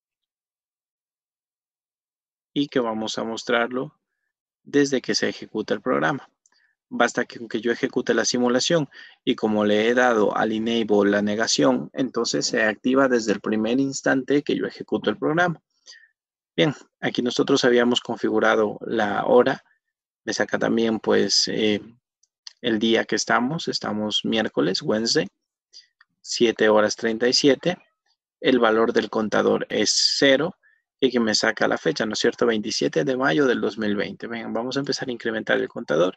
y que vamos a mostrarlo desde que se ejecuta el programa. Basta que yo ejecute la simulación y como le he dado al enable la negación, entonces se activa desde el primer instante que yo ejecuto el programa. Bien, aquí nosotros habíamos configurado la hora. Me saca también pues el día que estamos miércoles, Wednesday, 7 horas 37. El valor del contador es 0 y que me saca la fecha, ¿no es cierto? 27 de mayo del 2020. Vengan, vamos a empezar a incrementar el contador.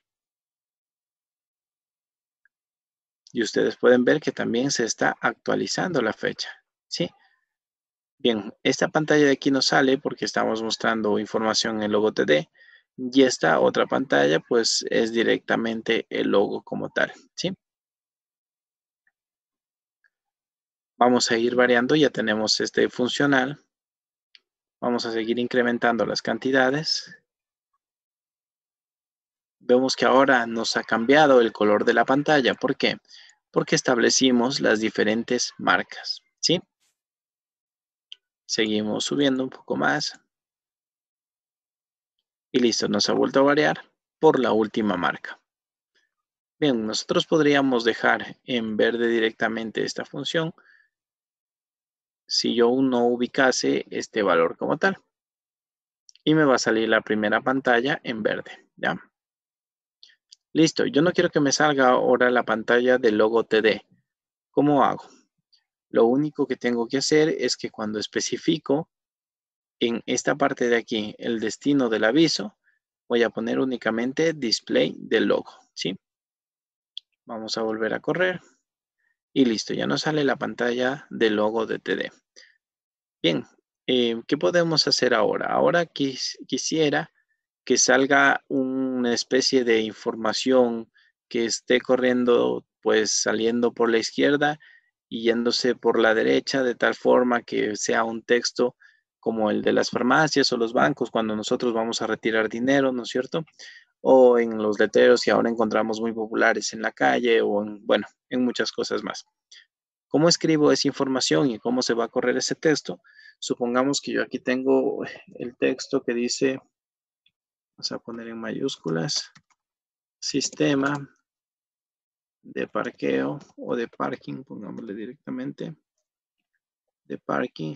Y ustedes pueden ver que también se está actualizando la fecha, ¿sí? Bien, esta pantalla de aquí nos sale porque estamos mostrando información en el logo TD y esta otra pantalla pues es directamente el logo como tal, ¿sí? Vamos a ir variando, ya tenemos este funcional. Vamos a seguir incrementando las cantidades. Vemos que ahora nos ha cambiado el color de la pantalla. ¿Por qué? Porque establecimos las diferentes marcas, ¿sí? Seguimos subiendo un poco más. Y listo, nos ha vuelto a variar por la última marca. Bien, nosotros podríamos dejar en verde directamente esta función si yo aún no ubicase este valor como tal. Y me va a salir la primera pantalla en verde, ¿ya? Listo, yo no quiero que me salga ahora la pantalla del logo TD. ¿Cómo hago? Lo único que tengo que hacer es que cuando especifico en esta parte de aquí el destino del aviso, voy a poner únicamente display del logo, ¿sí? Vamos a volver a correr y listo, ya nos sale la pantalla del logo de TD. Bien, ¿qué podemos hacer ahora? Ahora quisiera que salga una especie de información que esté corriendo, pues saliendo por la izquierda y yéndose por la derecha, de tal forma que sea un texto como el de las farmacias o los bancos cuando nosotros vamos a retirar dinero, ¿no es cierto? O en los letreros que ahora encontramos muy populares en la calle o bueno, en muchas cosas más. ¿Cómo escribo esa información y cómo se va a correr ese texto? Supongamos que yo aquí tengo el texto que dice, vamos a poner en mayúsculas, sistema de parqueo o de parking, pongámosle directamente, de parking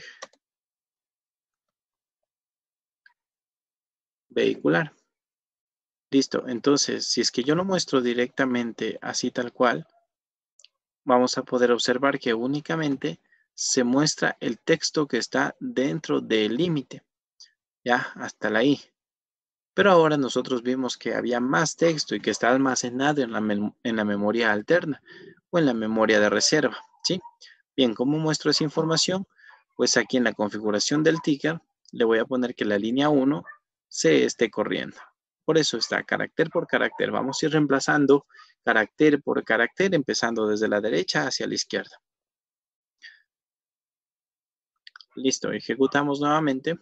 vehicular. Listo, entonces, si es que yo lo muestro directamente así tal cual, vamos a poder observar que únicamente se muestra el texto que está dentro del límite, ya hasta la I. Pero ahora nosotros vimos que había más texto y que está almacenado en la memoria alterna o en la memoria de reserva, ¿sí? Bien, ¿cómo muestro esa información? Pues aquí en la configuración del ticker le voy a poner que la línea 1 se esté corriendo. Por eso está carácter por carácter. Vamos a ir reemplazando carácter por carácter, empezando desde la derecha hacia la izquierda. Listo, ejecutamos nuevamente.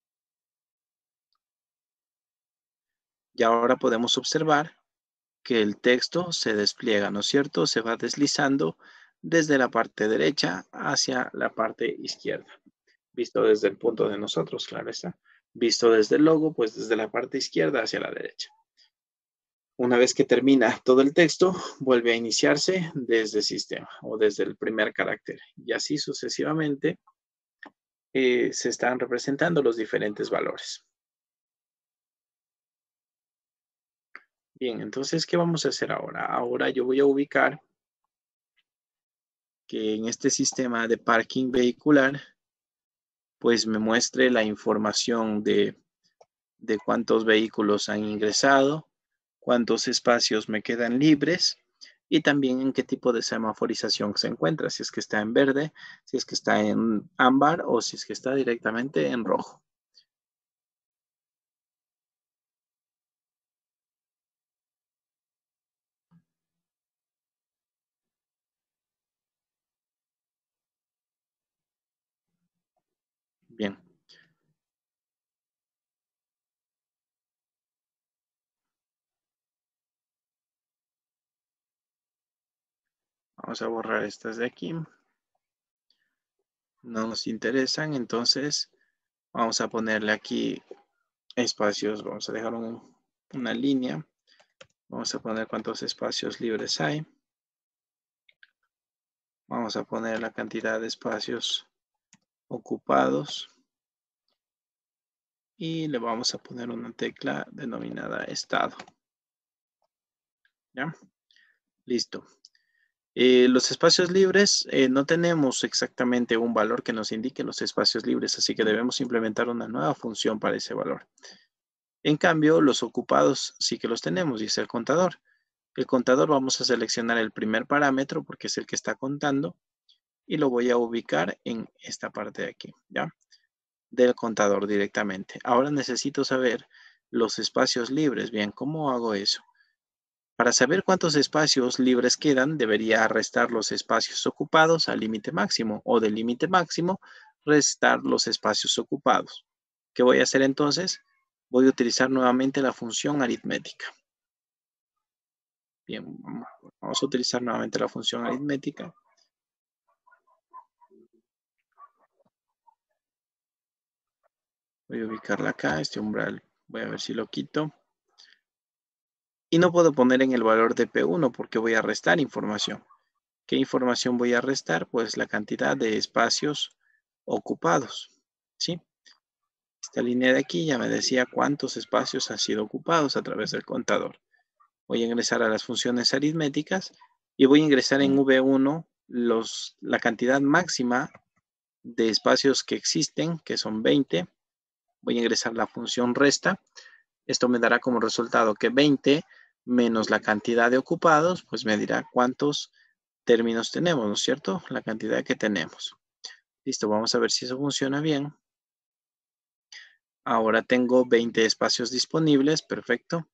Y ahora podemos observar que el texto se despliega, ¿no es cierto? Se va deslizando desde la parte derecha hacia la parte izquierda. Visto desde el punto de nosotros, claro está. Visto desde el logo, pues desde la parte izquierda hacia la derecha. Una vez que termina todo el texto, vuelve a iniciarse desde el sistema o desde el primer carácter. Y así sucesivamente se están representando los diferentes valores. Bien, entonces, ¿qué vamos a hacer ahora? Ahora yo voy a ubicar que en este sistema de parking vehicular, pues me muestre la información de cuántos vehículos han ingresado, cuántos espacios me quedan libres y también en qué tipo de semaforización se encuentra, si es que está en verde, si es que está en ámbar o si es que está directamente en rojo. Bien. Vamos a borrar estas de aquí. No nos interesan, entonces vamos a ponerle aquí espacios. Vamos a dejar una línea. Vamos a poner cuántos espacios libres hay. Vamos a poner la cantidad de espacios ocupados. Y le vamos a poner una tecla denominada estado. ¿Ya? Listo. Los espacios libres, no tenemos exactamente un valor que nos indique los espacios libres, así que debemos implementar una nueva función para ese valor. En cambio, los ocupados sí que los tenemos, y es el contador. El contador vamos a seleccionar el primer parámetro porque es el que está contando y lo voy a ubicar en esta parte de aquí, ¿ya? Del contador directamente. Ahora necesito saber los espacios libres. Bien, ¿cómo hago eso? Para saber cuántos espacios libres quedan, debería restar los espacios ocupados al límite máximo o del límite máximo restar los espacios ocupados. ¿Qué voy a hacer entonces? Voy a utilizar nuevamente la función aritmética. Bien, vamos a utilizar nuevamente la función aritmética. Voy a ubicarla acá, este umbral. Voy a ver si lo quito. Y no puedo poner en el valor de P1 porque voy a restar información. ¿Qué información voy a restar? Pues la cantidad de espacios ocupados. ¿Sí? Esta línea de aquí ya me decía cuántos espacios han sido ocupados a través del contador. Voy a ingresar a las funciones aritméticas y voy a ingresar en V1 la cantidad máxima de espacios que existen, que son 20. Voy a ingresar la función resta. Esto me dará como resultado que 20 menos la cantidad de ocupados, pues me dirá cuántos términos tenemos, ¿no es cierto? La cantidad que tenemos. Listo, vamos a ver si eso funciona bien. Ahora tengo 20 espacios disponibles, perfecto.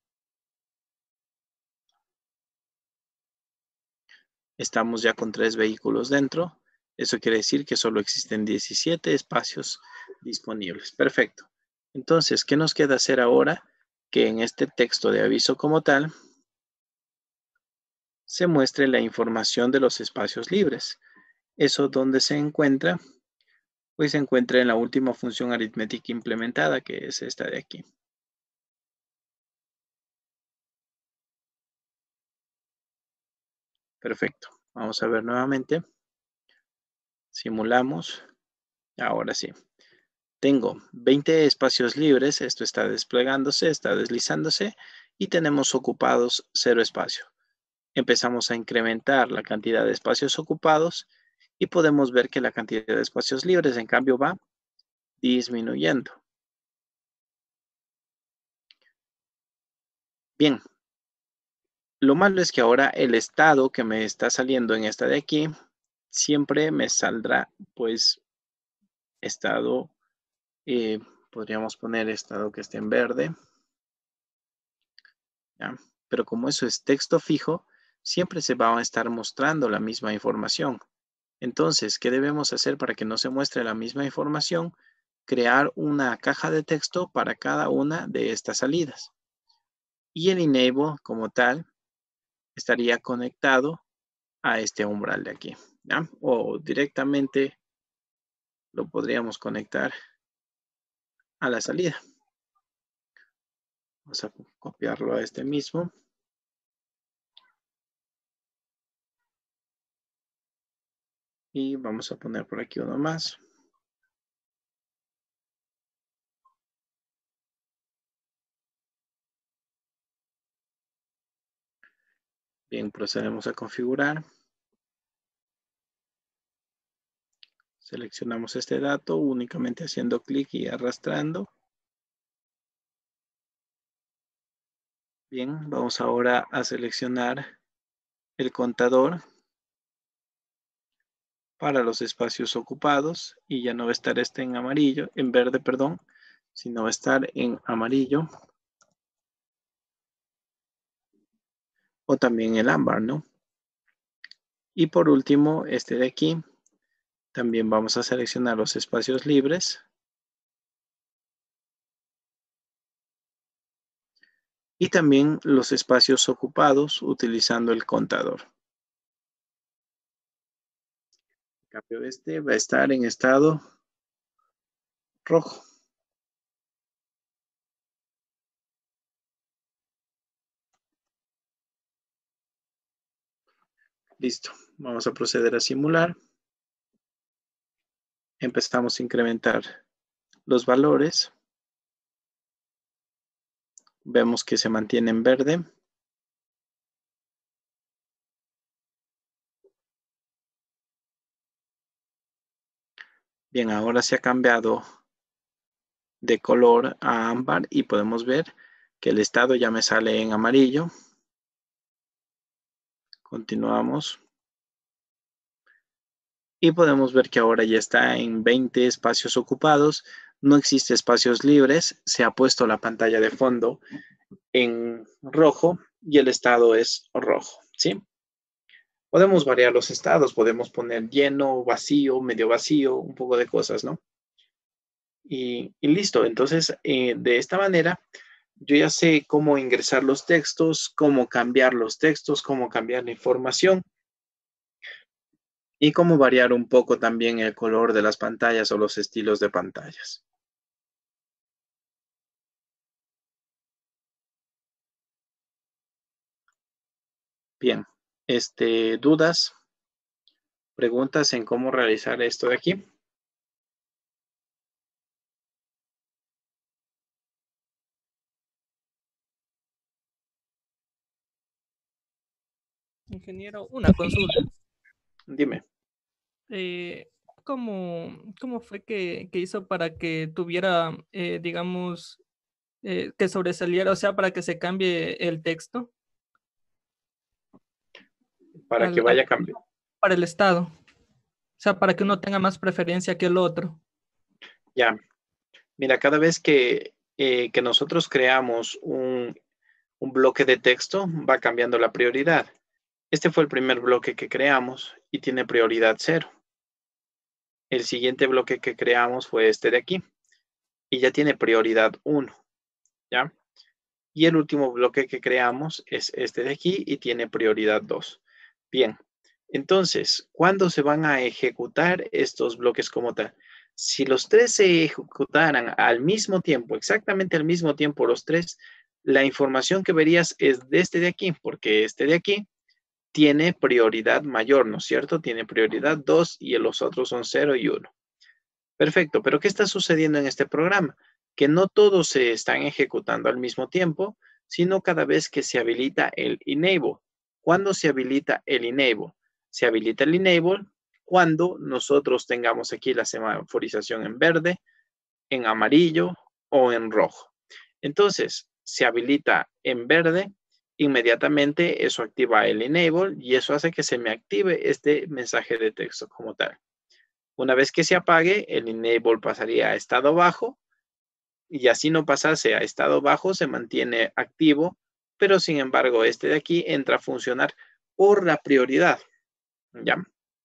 Estamos ya con 3 vehículos dentro. Eso quiere decir que solo existen 17 espacios disponibles. Perfecto. Entonces, ¿qué nos queda hacer ahora? Que en este texto de aviso como tal se muestre la información de los espacios libres. ¿Eso dónde se encuentra? Pues se encuentra en la última función aritmética implementada, que es esta de aquí. Perfecto. Vamos a ver nuevamente. Simulamos. Ahora sí. Tengo 20 espacios libres. Esto está desplegándose, está deslizándose. Y tenemos ocupados 0 espacio. Empezamos a incrementar la cantidad de espacios ocupados. Y podemos ver que la cantidad de espacios libres, en cambio, va disminuyendo. Bien. Lo malo es que ahora el estado que me está saliendo en esta de aquí, siempre me saldrá, pues, estado, podríamos poner estado que esté en verde, ¿ya? Pero como eso es texto fijo, siempre se va a estar mostrando la misma información. Entonces, ¿qué debemos hacer para que no se muestre la misma información? Crear una caja de texto para cada una de estas salidas. Y el enable, como tal, estaría conectado a este umbral de aquí, ¿ya? O directamente lo podríamos conectar a la salida. Vamos a copiarlo a este mismo. Y vamos a poner por aquí uno más. Bien, procedemos a configurar. Seleccionamos este dato únicamente haciendo clic y arrastrando. Bien, vamos ahora a seleccionar el contador para los espacios ocupados y ya no va a estar este en amarillo, en verde, perdón, sino va a estar en amarillo o también el ámbar, ¿no? Y por último, este de aquí, también vamos a seleccionar los espacios libres y también los espacios ocupados utilizando el contador. En cambio, este va a estar en estado rojo. Listo. Vamos a proceder a simular. Empezamos a incrementar los valores. Vemos que se mantiene en verde. Bien, ahora se ha cambiado de color a ámbar y podemos ver que el estado ya me sale en amarillo. Continuamos. Y podemos ver que ahora ya está en 20 espacios ocupados. No existe espacios libres. Se ha puesto la pantalla de fondo en rojo y el estado es rojo, ¿sí? Podemos variar los estados. Podemos poner lleno, vacío, medio vacío, un poco de cosas, ¿no? Y listo. Entonces, de esta manera, yo ya sé cómo ingresar los textos, cómo cambiar los textos, cómo cambiar la información y cómo variar un poco también el color de las pantallas o los estilos de pantallas. Bien, ¿dudas, preguntas en cómo realizar esto de aquí? Ingeniero, una consulta. Dime. Eh, ¿cómo fue que hizo para que tuviera, digamos, que sobresaliera, o sea, para que se cambie el texto Para que vaya a cambiar. para el Estado? O sea, para que uno tenga más preferencia que el otro. Ya, mira, cada vez que nosotros creamos un bloque de texto, va cambiando la prioridad. Este fue el primer bloque que creamos y tiene prioridad 0. El siguiente bloque que creamos fue este de aquí y ya tiene prioridad 1, ¿ya? Y el último bloque que creamos es este de aquí y tiene prioridad 2. Bien, entonces, ¿cuándo se van a ejecutar estos bloques como tal? Si los tres se ejecutaran al mismo tiempo, exactamente al mismo tiempo los tres, la información que verías es de este de aquí, porque este de aquí tiene prioridad mayor, ¿no es cierto? Tiene prioridad 2 y los otros son 0 y 1. Perfecto, pero ¿qué está sucediendo en este programa? Que no todos se están ejecutando al mismo tiempo, sino cada vez que se habilita el enable. ¿Cuándo se habilita el enable? Se habilita el enable cuando nosotros tengamos aquí la semaforización en verde, en amarillo o en rojo. Entonces, se habilita en verde, inmediatamente eso activa el enable y eso hace que se me active este mensaje de texto como tal. Una vez que se apague, el enable pasaría a estado bajo y así no pasase a estado bajo, se mantiene activo, pero sin embargo este de aquí entra a funcionar por la prioridad, ¿ya?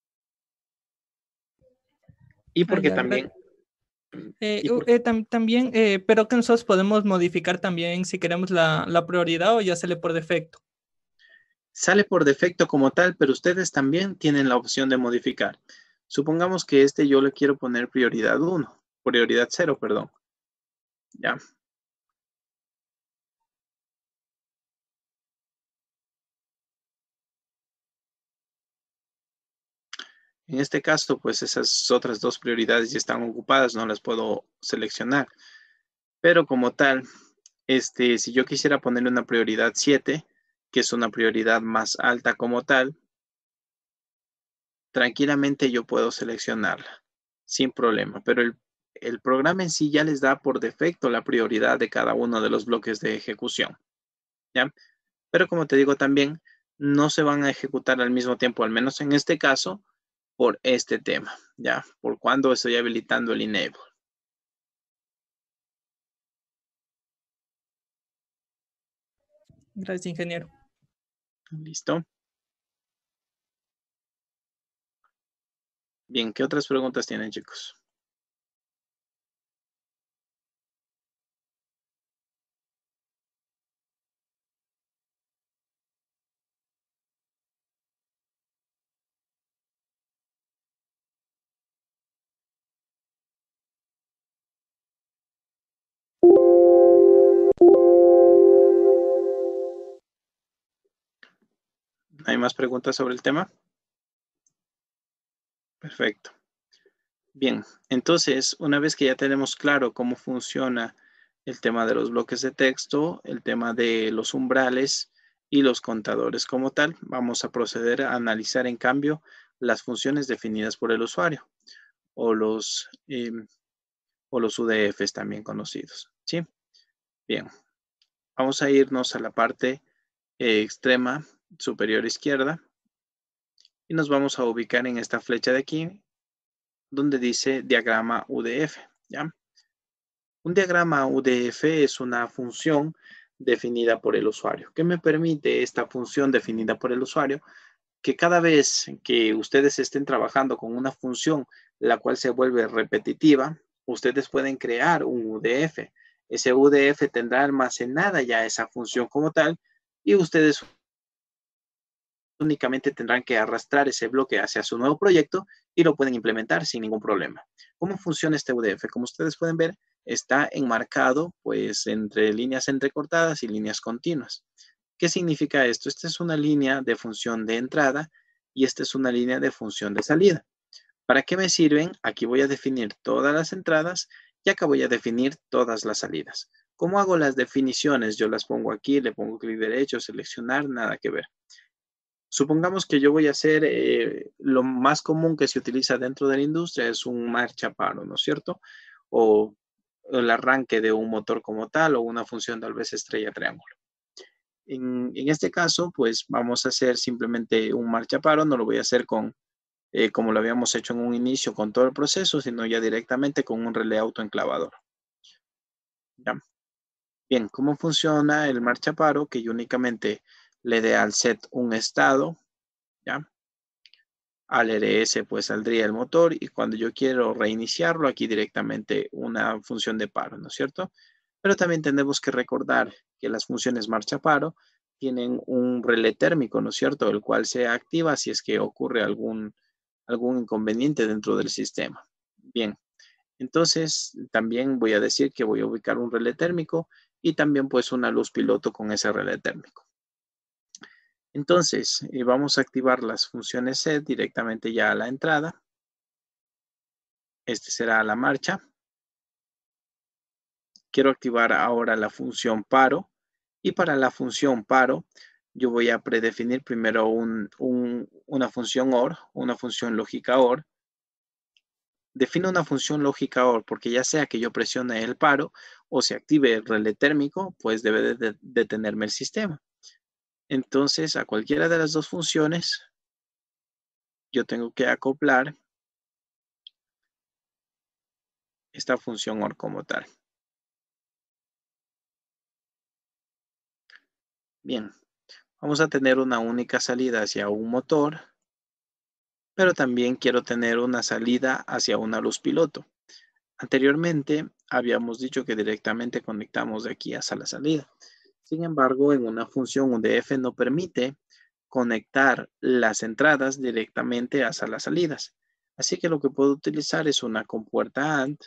Y Ah, porque ya, también, también, pero que nosotros podemos modificar también si queremos la prioridad o ya sale por defecto. sale por defecto como tal, pero ustedes también tienen la opción de modificar. Supongamos que yo le quiero poner prioridad 1, prioridad 0, perdón, ¿ya? En este caso, pues esas otras dos prioridades ya están ocupadas, no las puedo seleccionar. Pero como tal, si yo quisiera ponerle una prioridad 7, que es una prioridad más alta como tal, tranquilamente yo puedo seleccionarla sin problema. Pero el programa en sí ya les da por defecto la prioridad de cada uno de los bloques de ejecución, ¿ya? Pero como te digo también, no se van a ejecutar al mismo tiempo, al menos en este caso, por este tema, ¿ya? Por cuando estoy habilitando el enable. Gracias, ingeniero. ¿Listo? Bien, ¿qué otras preguntas tienen, chicos? ¿Hay más preguntas sobre el tema? Perfecto. Bien, entonces, una vez que ya tenemos claro cómo funciona el tema de los bloques de texto, el tema de los umbrales y los contadores como tal, vamos a proceder a analizar en cambio las funciones definidas por el usuario o los UDFs también conocidos. ¿Sí? Bien, vamos a irnos a la parte extrema superior izquierda y nos vamos a ubicar en esta flecha de aquí donde dice diagrama UDF. ¿Ya? Un diagrama UDF es una función definida por el usuario. ¿Qué me permite esta función definida por el usuario? Que cada vez que ustedes estén trabajando con una función la cual se vuelve repetitiva, ustedes pueden crear un UDF. Ese UDF tendrá almacenada ya esa función como tal y ustedes únicamente tendrán que arrastrar ese bloque hacia su nuevo proyecto y lo pueden implementar sin ningún problema. ¿Cómo funciona este UDF? Como ustedes pueden ver, está enmarcado pues entre líneas entrecortadas y líneas continuas. ¿Qué significa esto? Esta es una línea de función de entrada y esta es una línea de función de salida. ¿Para qué me sirven? Aquí voy a definir todas las entradas y acá voy a definir todas las salidas. ¿Cómo hago las definiciones? Yo las pongo aquí, le pongo clic derecho, seleccionar, nada que ver. Supongamos que yo voy a hacer lo más común que se utiliza dentro de la industria es un marcha paro, ¿no es cierto? O el arranque de un motor como tal o una función tal vez estrella triángulo. En este caso, pues vamos a hacer simplemente un marcha paro, no lo voy a hacer como lo habíamos hecho en un inicio con todo el proceso, sino ya directamente con un relé autoenclavador. ¿Ya? Bien, ¿cómo funciona el marcha paro? Que yo únicamente le dé al set un estado, ¿ya? Al RS pues saldría el motor y cuando yo quiero reiniciarlo aquí directamente una función de paro, ¿no es cierto? Pero también tenemos que recordar que las funciones marcha paro tienen un relé térmico, ¿no es cierto? El cual se activa si es que ocurre algún inconveniente dentro del sistema. Bien, entonces también voy a decir que voy a ubicar un relé térmico y también pues una luz piloto con ese relé térmico. Entonces, vamos a activar las funciones set directamente ya a la entrada. Este será la marcha. Quiero activar ahora la función paro. Y para la función paro, yo voy a predefinir primero una función OR, una función lógica OR. Defino una función lógica OR porque ya sea que yo presione el paro o se active el relé térmico, pues debe de detenerme el sistema. Entonces, a cualquiera de las dos funciones, yo tengo que acoplar esta función OR como tal. Bien, vamos a tener una única salida hacia un motor, pero también quiero tener una salida hacia una luz piloto. Anteriormente habíamos dicho que directamente conectamos de aquí hasta la salida. Sin embargo, en una función UDF no permite conectar las entradas directamente hasta las salidas. Así que lo que puedo utilizar es una compuerta AND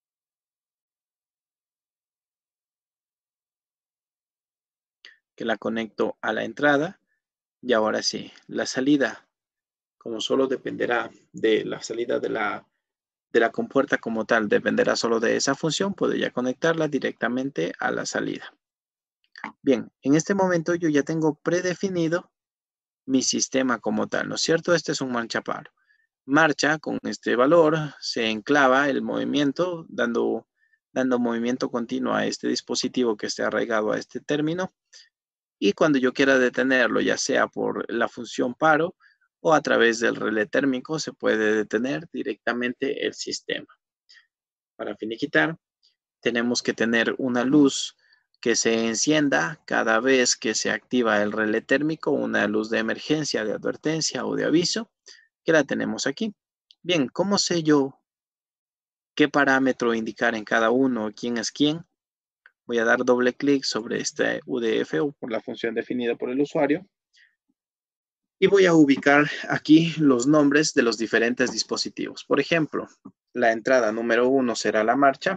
que la conecto a la entrada y ahora sí, la salida, como solo dependerá de la salida de la compuerta como tal, dependerá solo de esa función, puedo ya conectarla directamente a la salida. Bien, en este momento yo ya tengo predefinido mi sistema como tal, ¿no es cierto? Este es un marcha paro. Marcha con este valor, se enclava el movimiento, dando movimiento continuo a este dispositivo que esté arraigado a este término. Y cuando yo quiera detenerlo, ya sea por la función paro o a través del relé térmico, se puede detener directamente el sistema. Para finiquitar, tenemos que tener una luz que se encienda cada vez que se activa el relé térmico, una luz de emergencia, de advertencia o de aviso, que la tenemos aquí. Bien, ¿cómo sé yo qué parámetro indicar en cada uno, quién es quién? Voy a dar doble clic sobre este UDF o por la función definida por el usuario. Y voy a ubicar aquí los nombres de los diferentes dispositivos. Por ejemplo, la entrada número 1 será la marcha.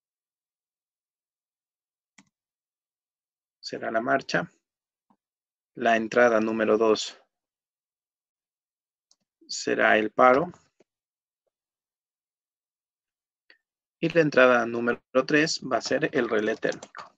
Será la marcha. La entrada número 2 será el paro. Y la entrada número 3 va a ser el relé térmico.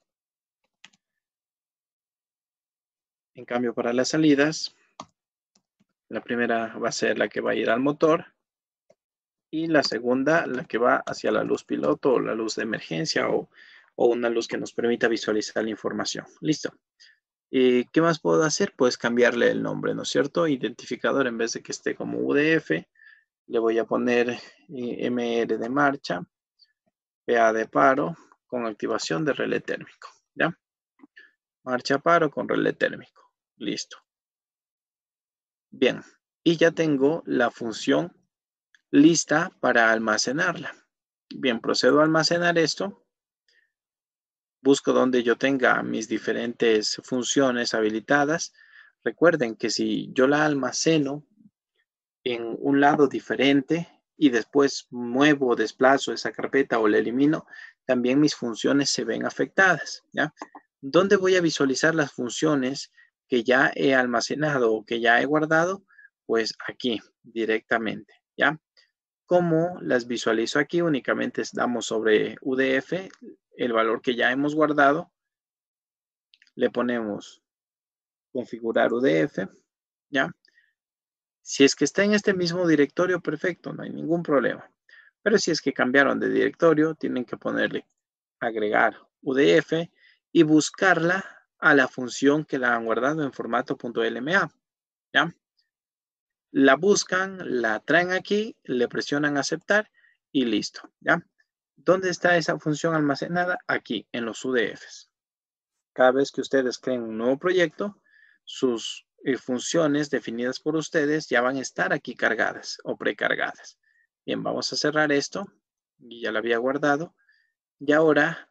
En cambio, para las salidas, la primera va a ser la que va a ir al motor y la segunda la que va hacia la luz piloto o la luz de emergencia o una luz que nos permita visualizar la información. Listo. ¿Qué más puedo hacer? Pues cambiarle el nombre, ¿no es cierto? Identificador, en vez de que esté como UDF, le voy a poner MR de marcha, PA de paro, con activación de relé térmico, ¿ya? Marcha paro con relé térmico. Listo. Bien, y ya tengo la función lista para almacenarla. Bien, procedo a almacenar esto. Busco donde yo tenga mis diferentes funciones habilitadas. Recuerden que si yo la almaceno en un lado diferente y después muevo o desplazo esa carpeta o la elimino, también mis funciones se ven afectadas, ¿ya? ¿Dónde voy a visualizar las funciones que ya he almacenado o que ya he guardado? Pues aquí, directamente, ¿ya? ¿Cómo las visualizo aquí? Únicamente damos sobre UDF el valor que ya hemos guardado. Le ponemos configurar UDF, ¿ya? Si es que está en este mismo directorio, perfecto, no hay ningún problema. Pero si es que cambiaron de directorio, tienen que ponerle agregar UDF y buscarla a la función que la han guardado en formato .lma, ¿ya? La buscan, la traen aquí, le presionan aceptar y listo, ¿ya? ¿Dónde está esa función almacenada? Aquí, en los UDFs. Cada vez que ustedes creen un nuevo proyecto, sus funciones definidas por ustedes ya van a estar aquí cargadas o precargadas. Bien, vamos a cerrar esto. Y ya la había guardado. Y ahora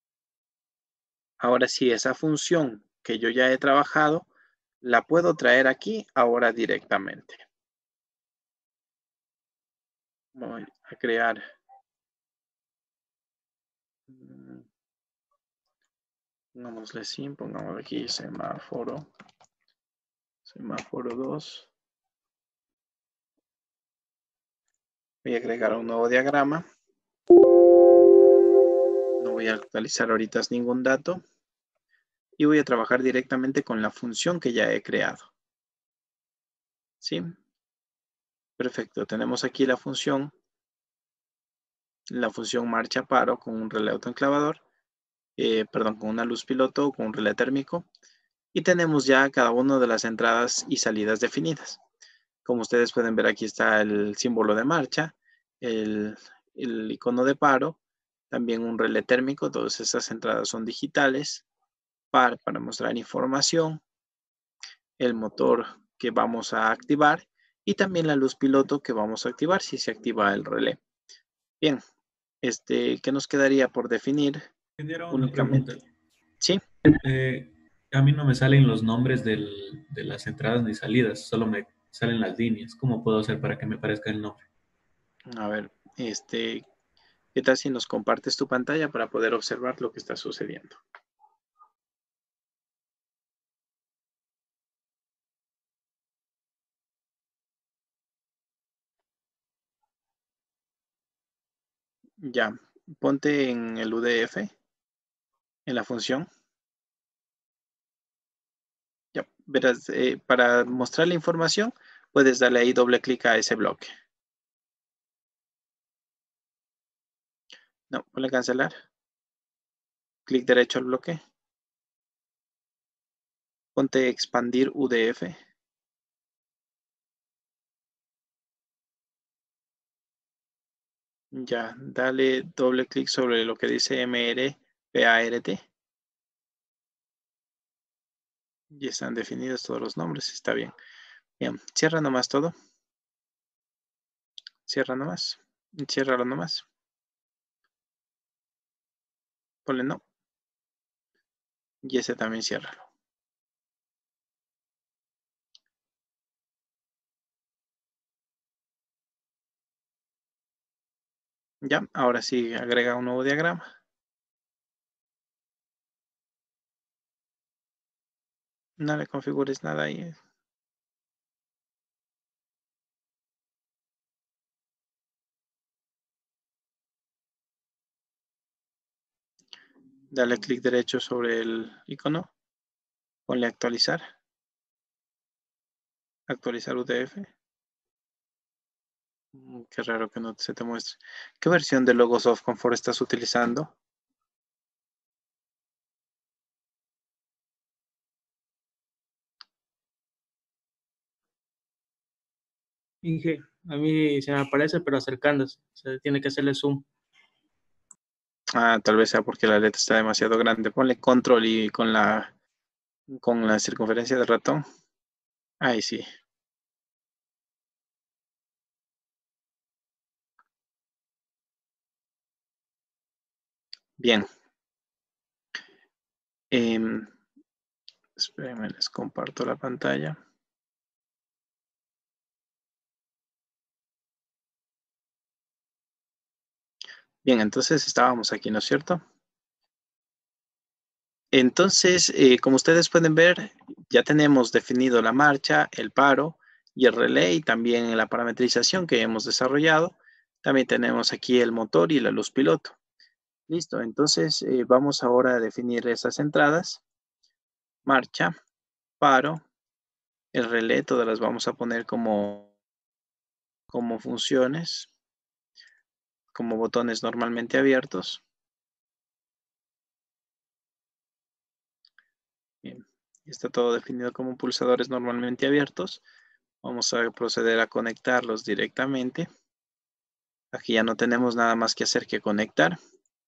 sí, esa función que yo ya he trabajado, la puedo traer aquí ahora directamente. Voy a crear. Pongámosle así, pongámosle aquí semáforo. Semáforo 2. Voy a agregar un nuevo diagrama. No voy a actualizar ahorita ningún dato. Y voy a trabajar directamente con la función que ya he creado. ¿Sí? Perfecto. Tenemos aquí la función marcha paro con un relé autoenclavador. Con una luz piloto o con un relé térmico. Y tenemos ya cada una de las entradas y salidas definidas. Como ustedes pueden ver, aquí está el símbolo de marcha, el icono de paro, también un relé térmico. Todas esas entradas son digitales. Para mostrar información, el motor que vamos a activar y también la luz piloto que vamos a activar si se activa el relé. Bien, ¿qué nos quedaría por definir? Tuviera una Únicamente. pregunta. Sí. A mí no me salen los nombres de las entradas ni salidas, solo me salen las líneas. ¿Cómo puedo hacer para que me parezca el nombre? A ver, ¿qué tal si nos compartes tu pantalla para poder observar lo que está sucediendo? Ya, ponte en el UDF, en la función. Ya, verás, para mostrar la información, puedes darle ahí doble clic a ese bloque. No, ponle cancelar. Clic derecho al bloque. Ponte expandir UDF. Ya, dale doble clic sobre lo que dice MRPART. Ya están definidos todos los nombres, está bien. Bien, cierra nomás todo. Cierra nomás. Ciérralo nomás. Ponle no. Y ese también ciérralo. Ya, ahora sí agrega un nuevo diagrama. No le configures nada ahí. Dale clic derecho sobre el icono. Ponle actualizar. Actualizar UTF. Qué raro que no se te muestre. ¿Qué versión de Logosoft Comfort estás utilizando? Inge, a mí se me aparece, pero acercándose. Se tiene que hacerle zoom. Ah, tal vez sea porque la letra está demasiado grande. Ponle control y con la circunferencia del ratón. Ahí sí. Bien. Espérenme, les comparto la pantalla. Bien, entonces estábamos aquí, ¿no es cierto? Entonces, como ustedes pueden ver, ya tenemos definido la marcha, el paro y el relé, y también la parametrización que hemos desarrollado. También tenemos aquí el motor y la luz piloto. Listo, entonces vamos ahora a definir esas entradas. Marcha, paro, el relé, todas las vamos a poner como funciones, como botones normalmente abiertos. Bien, está todo definido como pulsadores normalmente abiertos. Vamos a proceder a conectarlos directamente. Aquí ya no tenemos nada más que hacer que conectar.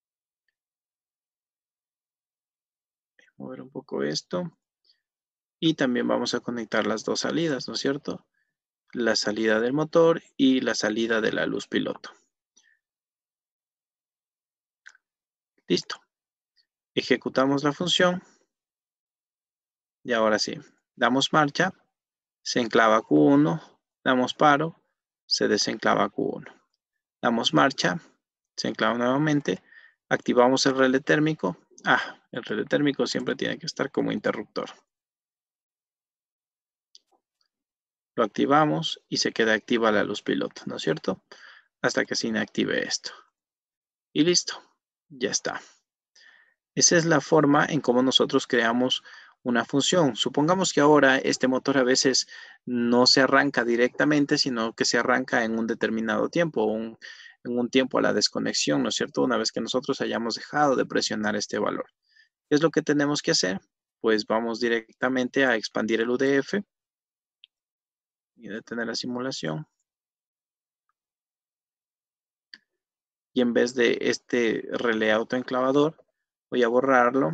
Voy a mover un poco esto. Y también vamos a conectar las dos salidas, ¿no es cierto? La salida del motor y la salida de la luz piloto. Listo. Ejecutamos la función. Y ahora sí, damos marcha, se enclava Q1, damos paro, se desenclava Q1. Damos marcha, se enclava nuevamente, activamos el relé térmico. El relé térmico siempre tiene que estar como interruptor. Lo activamos y se queda activa la luz piloto, ¿no es cierto? Hasta que se inactive esto. Y listo, ya está. Esa es la forma en cómo nosotros creamos una función. Supongamos que ahora este motor a veces no se arranca directamente, sino que se arranca en un determinado tiempo, en un tiempo a la desconexión, ¿no es cierto? Una vez que nosotros hayamos dejado de presionar este valor. ¿Qué es lo que tenemos que hacer? Pues vamos directamente a expandir el UDF y detener la simulación. Y en vez de este relé autoenclavador, voy a borrarlo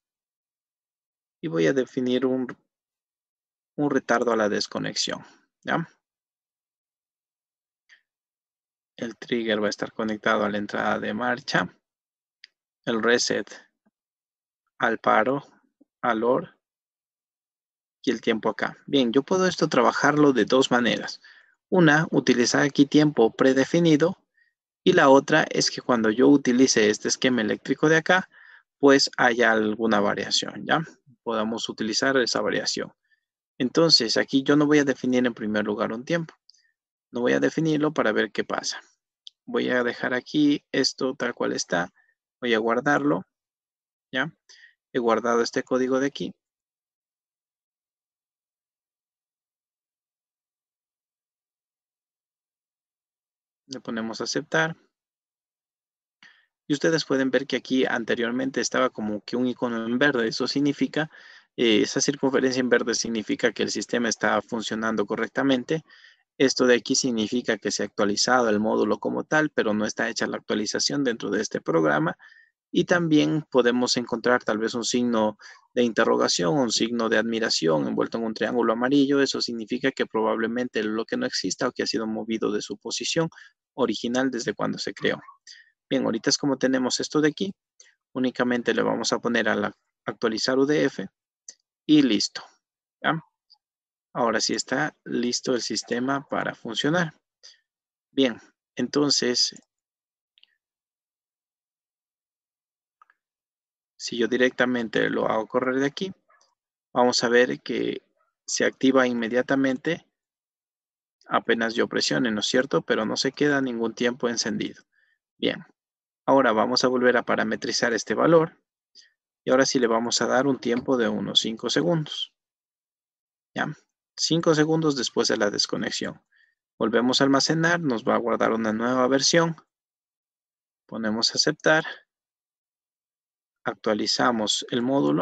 y voy a definir un retardo a la desconexión, ¿ya? El trigger va a estar conectado a la entrada de marcha, el reset al paro, al OR y el tiempo acá. Bien, yo puedo esto trabajarlo de dos maneras. Una, utilizar aquí tiempo predefinido, y la otra es que cuando yo utilice este esquema eléctrico de acá, pues haya alguna variación, ¿ya? Podamos utilizar esa variación. Entonces, aquí yo no voy a definir en primer lugar un tiempo. No voy a definirlo para ver qué pasa. Voy a dejar aquí esto tal cual está. Voy a guardarlo, ¿ya? He guardado este código de aquí. Le ponemos aceptar. Y ustedes pueden ver que aquí anteriormente estaba como que un icono en verde. Eso significa, esa circunferencia en verde significa que el sistema está funcionando correctamente. Esto de aquí significa que se ha actualizado el módulo como tal, pero no está hecha la actualización dentro de este programa. Y también podemos encontrar tal vez un signo de interrogación, un signo de admiración envuelto en un triángulo amarillo. Eso significa que probablemente el bloque no exista o que ha sido movido de su posición original desde cuando se creó. Bien, ahorita es como tenemos esto de aquí. Únicamente le vamos a poner a la actualizar UDF y listo. ¿Ya? Ahora sí está listo el sistema para funcionar. Bien, entonces, si yo directamente lo hago correr de aquí, vamos a ver que se activa inmediatamente apenas yo presione, ¿no es cierto? Pero no se queda ningún tiempo encendido. Bien, ahora vamos a volver a parametrizar este valor y ahora sí le vamos a dar un tiempo de unos 5 segundos. ¿Ya? 5 segundos después de la desconexión. Volvemos a almacenar, nos va a guardar una nueva versión. Ponemos aceptar. Actualizamos el módulo.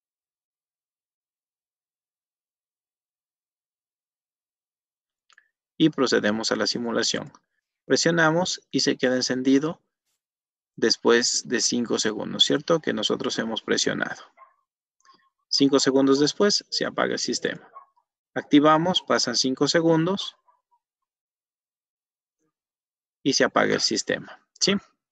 Y procedemos a la simulación. Presionamos y se queda encendido después de 5 segundos, ¿cierto? Que nosotros hemos presionado. 5 segundos después se apaga el sistema. Activamos, pasan 5 segundos y se apaga el sistema, ¿sí?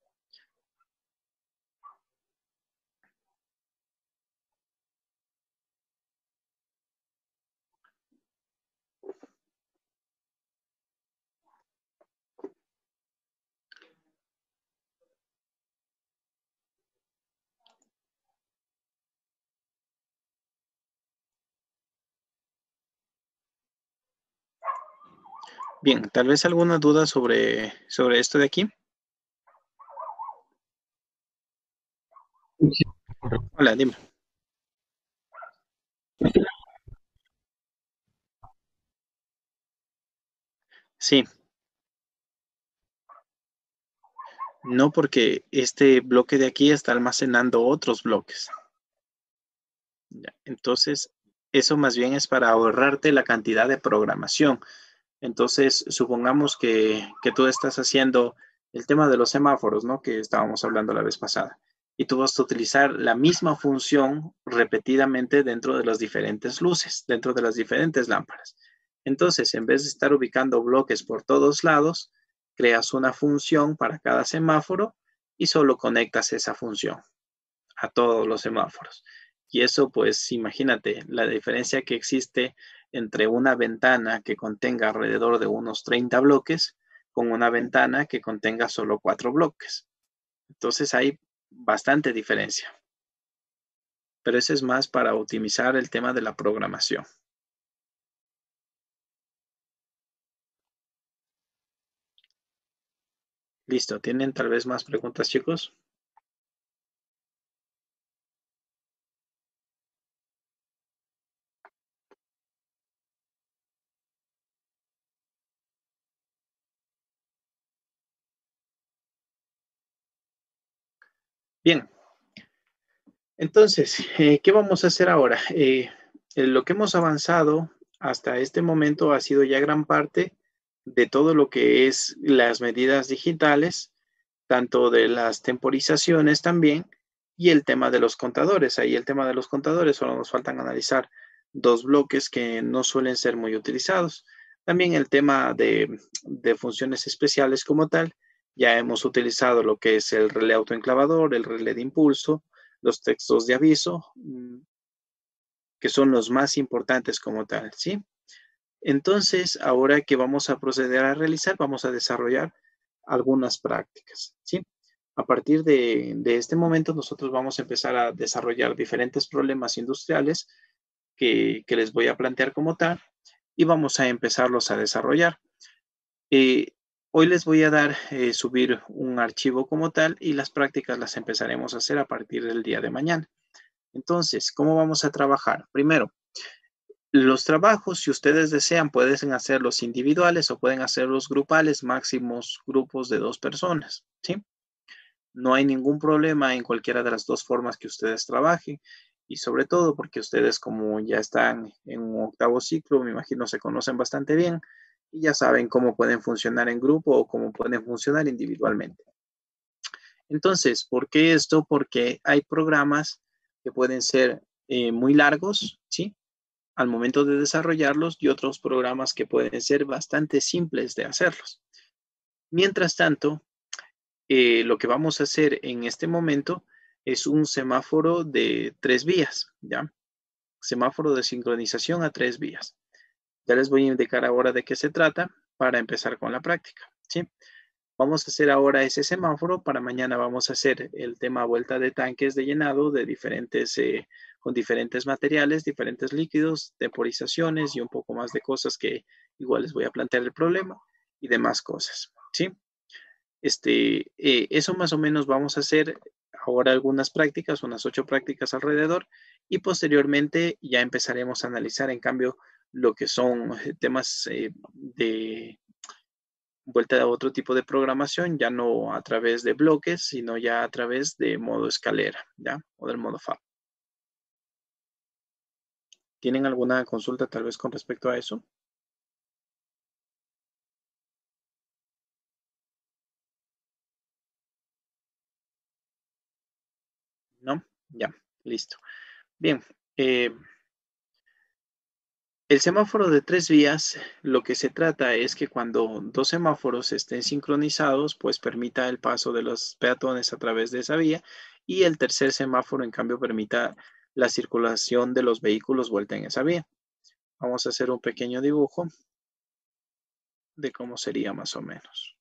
Bien, tal vez alguna duda sobre esto de aquí. Hola, dime. Sí. No, porque este bloque de aquí está almacenando otros bloques. Ya, entonces, eso más bien es para ahorrarte la cantidad de programación. Entonces, supongamos que tú estás haciendo el tema de los semáforos, ¿no? Que estábamos hablando la vez pasada. Y tú vas a utilizar la misma función repetidamente dentro de las diferentes luces, dentro de las diferentes lámparas. Entonces, en vez de estar ubicando bloques por todos lados, creas una función para cada semáforo y solo conectas esa función a todos los semáforos. Y eso, pues, imagínate la diferencia que existe entre una ventana que contenga alrededor de unos 30 bloques con una ventana que contenga solo 4 bloques. Entonces hay bastante diferencia. Pero eso es más para optimizar el tema de la programación. Listo. ¿Tienen tal vez más preguntas, chicos? Bien. Entonces, ¿qué vamos a hacer ahora? Lo que hemos avanzado hasta este momento ha sido ya gran parte de todo lo que es las medidas digitales, tanto de las temporizaciones también, y el tema de los contadores. Ahí el tema de los contadores, solo nos faltan analizar dos bloques que no suelen ser muy utilizados. También el tema de funciones especiales como tal. Ya hemos utilizado lo que es el relé autoenclavador, el relé de impulso, los textos de aviso, que son los más importantes como tal, ¿sí? Entonces, ahora que vamos a proceder a realizar, vamos a desarrollar algunas prácticas, ¿sí? A partir de este momento, nosotros vamos a empezar a desarrollar diferentes problemas industriales que les voy a plantear como tal y vamos a empezarlos a desarrollar. Hoy les voy a dar subir un archivo como tal y las prácticas las empezaremos a hacer a partir del día de mañana. Entonces, ¿cómo vamos a trabajar? Primero, los trabajos, si ustedes desean, pueden hacerlos individuales o pueden hacerlos grupales, máximos grupos de 2 personas, ¿sí? No hay ningún problema en cualquiera de las dos formas que ustedes trabajen y sobre todo porque ustedes como ya están en un octavo ciclo, me imagino se conocen bastante bien y ya saben cómo pueden funcionar en grupo o cómo pueden funcionar individualmente. Entonces, ¿por qué esto? Porque hay programas que pueden ser muy largos, ¿sí? Al momento de desarrollarlos y otros programas que pueden ser bastante simples de hacerlos. Mientras tanto, lo que vamos a hacer en este momento es un semáforo de 3 vías, ¿ya? Semáforo de sincronización a 3 vías. Ya les voy a indicar ahora de qué se trata para empezar con la práctica, ¿sí? Vamos a hacer ahora ese semáforo. Para mañana vamos a hacer el tema vuelta de tanques de llenado de diferentes con diferentes materiales, diferentes líquidos, temporizaciones y un poco más de cosas que igual les voy a plantear el problema y demás cosas, ¿sí? Eso más o menos vamos a hacer ahora algunas prácticas, unas 8 prácticas alrededor, y posteriormente ya empezaremos a analizar en cambio lo que son temas de vuelta a otro tipo de programación, ya no a través de bloques, sino ya a través de modo escalera, ¿ya? O del modo FAB. ¿Tienen alguna consulta tal vez con respecto a eso? ¿No? Ya, listo. Bien. El semáforo de 3 vías, lo que se trata es que cuando 2 semáforos estén sincronizados, pues permita el paso de los peatones a través de esa vía, y el tercer semáforo, en cambio, permita la circulación de los vehículos vuelta en esa vía. Vamos a hacer un pequeño dibujo de cómo sería más o menos.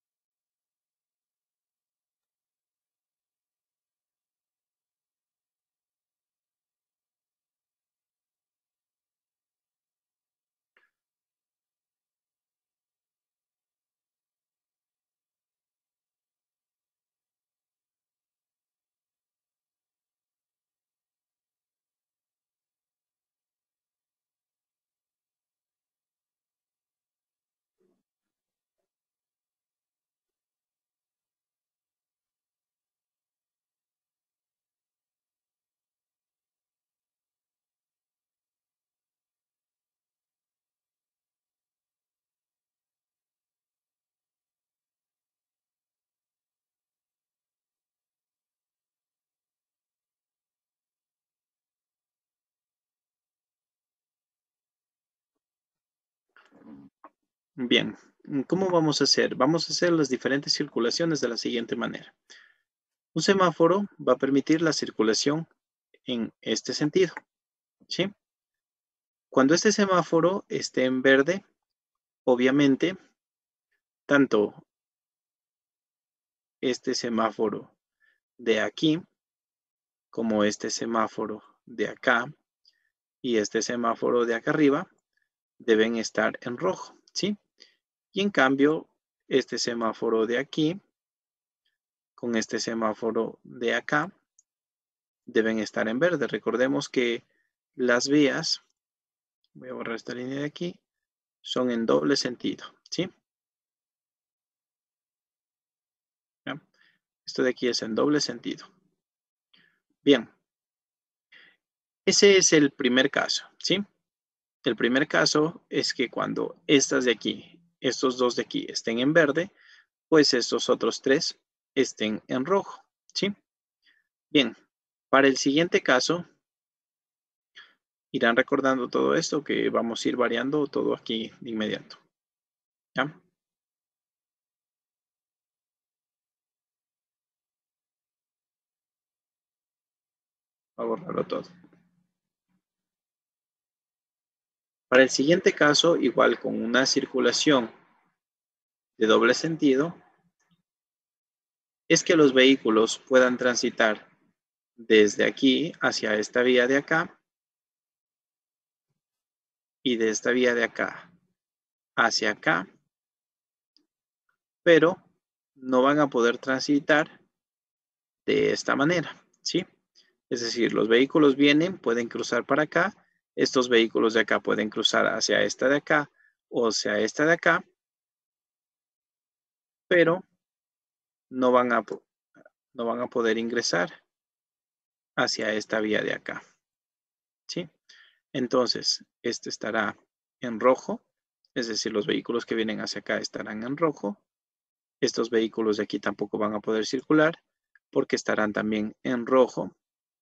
Bien, ¿cómo vamos a hacer? Vamos a hacer las diferentes circulaciones de la siguiente manera. Un semáforo va a permitir la circulación en este sentido, ¿sí? Cuando este semáforo esté en verde, obviamente, tanto este semáforo de aquí, como este semáforo de acá y este semáforo de acá arriba, deben estar en rojo, ¿sí? Y en cambio, este semáforo de aquí, con este semáforo de acá, deben estar en verde. Recordemos que las vías, voy a borrar esta línea de aquí, son en doble sentido, ¿sí? ¿Ya? Esto de aquí es en doble sentido. Bien. Ese es el primer caso, ¿sí? El primer caso es que cuando estas de aquí, estos dos de aquí estén en verde, pues estos otros 3 estén en rojo, ¿sí? Bien, para el siguiente caso, irán recordando todo esto que vamos a ir variando todo aquí de inmediato, ¿ya? Voy a borrarlo todo. Para el siguiente caso, igual con una circulación de doble sentido, es que los vehículos puedan transitar desde aquí hacia esta vía de acá y de esta vía de acá hacia acá, pero no van a poder transitar de esta manera, ¿sí? Es decir, los vehículos vienen, pueden cruzar para acá, estos vehículos de acá pueden cruzar hacia esta de acá o hacia esta de acá, pero no van a poder ingresar hacia esta vía de acá, ¿sí? Entonces, este estará en rojo, es decir, los vehículos que vienen hacia acá estarán en rojo. Estos vehículos de aquí tampoco van a poder circular porque estarán también en rojo.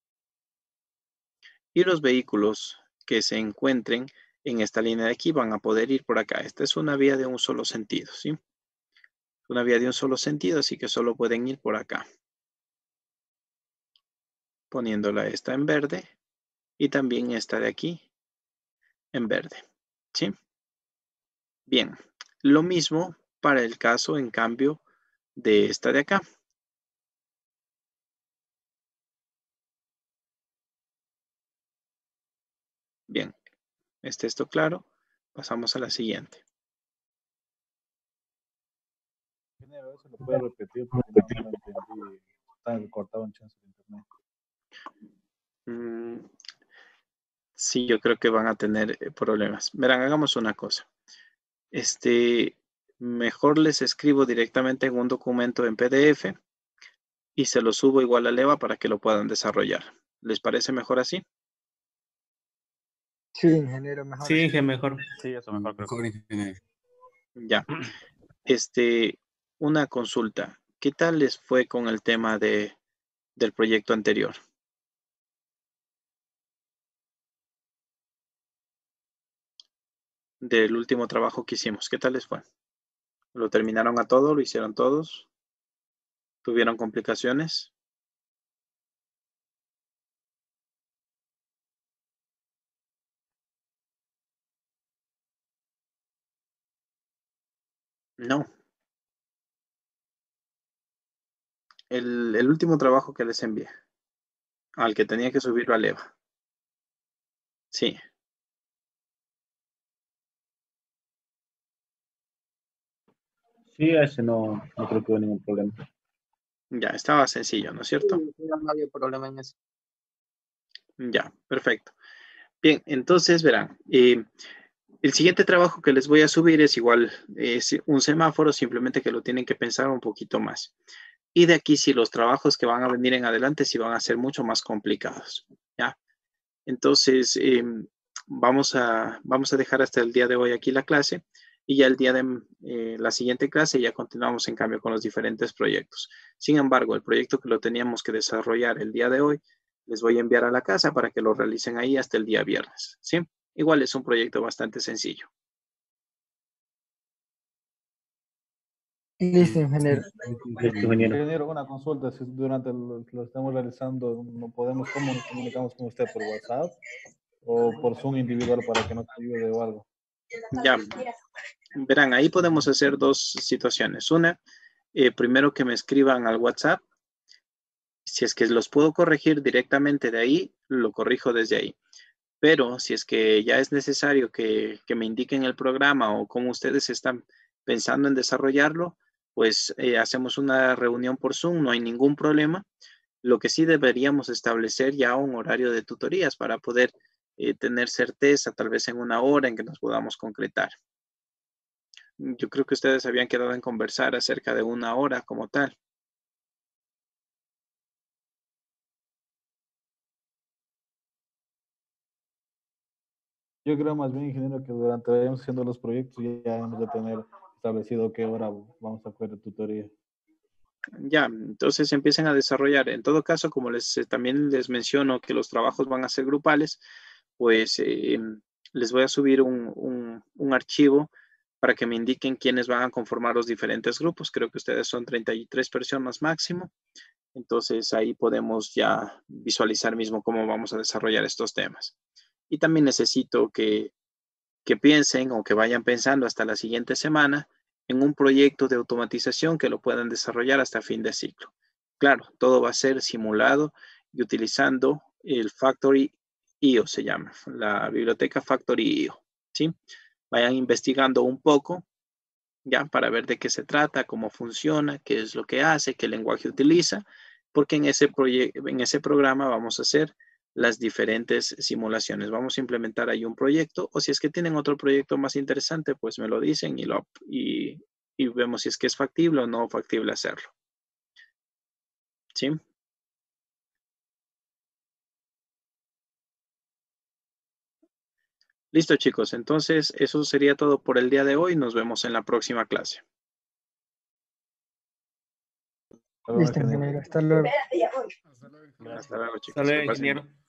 Y los vehículos que se encuentren en esta línea de aquí van a poder ir por acá. Esta es una vía de un solo sentido, ¿sí? Una vía de un solo sentido, así que solo pueden ir por acá. Poniéndola esta en verde y también esta de aquí en verde, ¿sí? Bien, lo mismo para el caso, en cambio, de esta de acá. ¿Está esto claro? Pasamos a la siguiente. Ingeniero, eso lo puede repetir porque no lo entendí. Está cortado un chance de internet. Sí, yo creo que van a tener problemas. Verán, hagamos una cosa. Mejor les escribo directamente en un documento en PDF y se lo subo igual a Leva para que lo puedan desarrollar. ¿Les parece mejor así? Sí, ingeniero, mejor. Sí, Inge, mejor. Sí, eso mejor creo. Mejor ingeniero. Ya. Una consulta. ¿Qué tal les fue con el tema del proyecto anterior? Del último trabajo que hicimos. ¿Qué tal les fue? ¿Lo terminaron a todo? ¿Lo hicieron todos? ¿Tuvieron complicaciones? No. El último trabajo que les envié. Al que tenía que subirlo a Leva. Sí. Sí, ese no creo que hubo ningún problema. Ya, estaba sencillo, ¿no es cierto? Sí, no había problema en eso. Ya, perfecto. Bien, entonces verán, el siguiente trabajo que les voy a subir es igual, es un semáforo, simplemente que lo tienen que pensar un poquito más. Y de aquí sí, los trabajos que van a venir en adelante sí van a ser mucho más complicados, ¿ya? Entonces, vamos a dejar hasta el día de hoy aquí la clase y ya el día de la siguiente clase ya continuamos en cambio con los diferentes proyectos. Sin embargo, el proyecto que lo teníamos que desarrollar el día de hoy, les voy a enviar a la casa para que lo realicen ahí hasta el día viernes, ¿sí? Igual es un proyecto bastante sencillo. Listo, ingeniero. Ingeniero, una consulta. Si durante lo estamos realizando, no podemos, ¿cómo nos comunicamos con usted? ¿Por WhatsApp o por Zoom individual para que nos ayude o algo? Ya, verán, ahí podemos hacer dos situaciones. Una, primero que me escriban al WhatsApp. Si es que los puedo corregir directamente de ahí, lo corrijo desde ahí. Pero si es que ya es necesario que me indiquen el programa o cómo ustedes están pensando en desarrollarlo, pues hacemos una reunión por Zoom, no hay ningún problema. Lo que sí deberíamos establecer ya un horario de tutorías para poder tener certeza, tal vez en una hora en que nos podamos concretar. Yo creo que ustedes habían quedado en conversar acerca de una hora como tal. Yo creo más bien, ingeniero, que durante vayamos haciendo los proyectos ya hemos de tener establecido qué hora vamos a hacer de tutoría. Ya, entonces empiecen a desarrollar. En todo caso, como también les menciono que los trabajos van a ser grupales, pues les voy a subir un archivo para que me indiquen quiénes van a conformar los diferentes grupos. Creo que ustedes son 33 personas máximo. Entonces ahí podemos ya visualizar mismo cómo vamos a desarrollar estos temas. Y también necesito que piensen o que vayan pensando hasta la siguiente semana en un proyecto de automatización que lo puedan desarrollar hasta fin de ciclo. Claro, todo va a ser simulado y utilizando el Factory.io, se llama, la biblioteca Factory.io, ¿sí? Vayan investigando un poco, ya, para ver de qué se trata, cómo funciona, qué es lo que hace, qué lenguaje utiliza, porque en ese programa vamos a hacer las diferentes simulaciones. Vamos a implementar ahí un proyecto, o si es que tienen otro proyecto más interesante, pues me lo dicen y vemos si es que es factible o no factible hacerlo. ¿Sí? Listo, chicos. Entonces, eso sería todo por el día de hoy. Nos vemos en la próxima clase. Listo, ingeniero. Hasta luego. Hasta luego. Hasta luego, chicos. Hasta luego, Que pasen bien. ingeniero.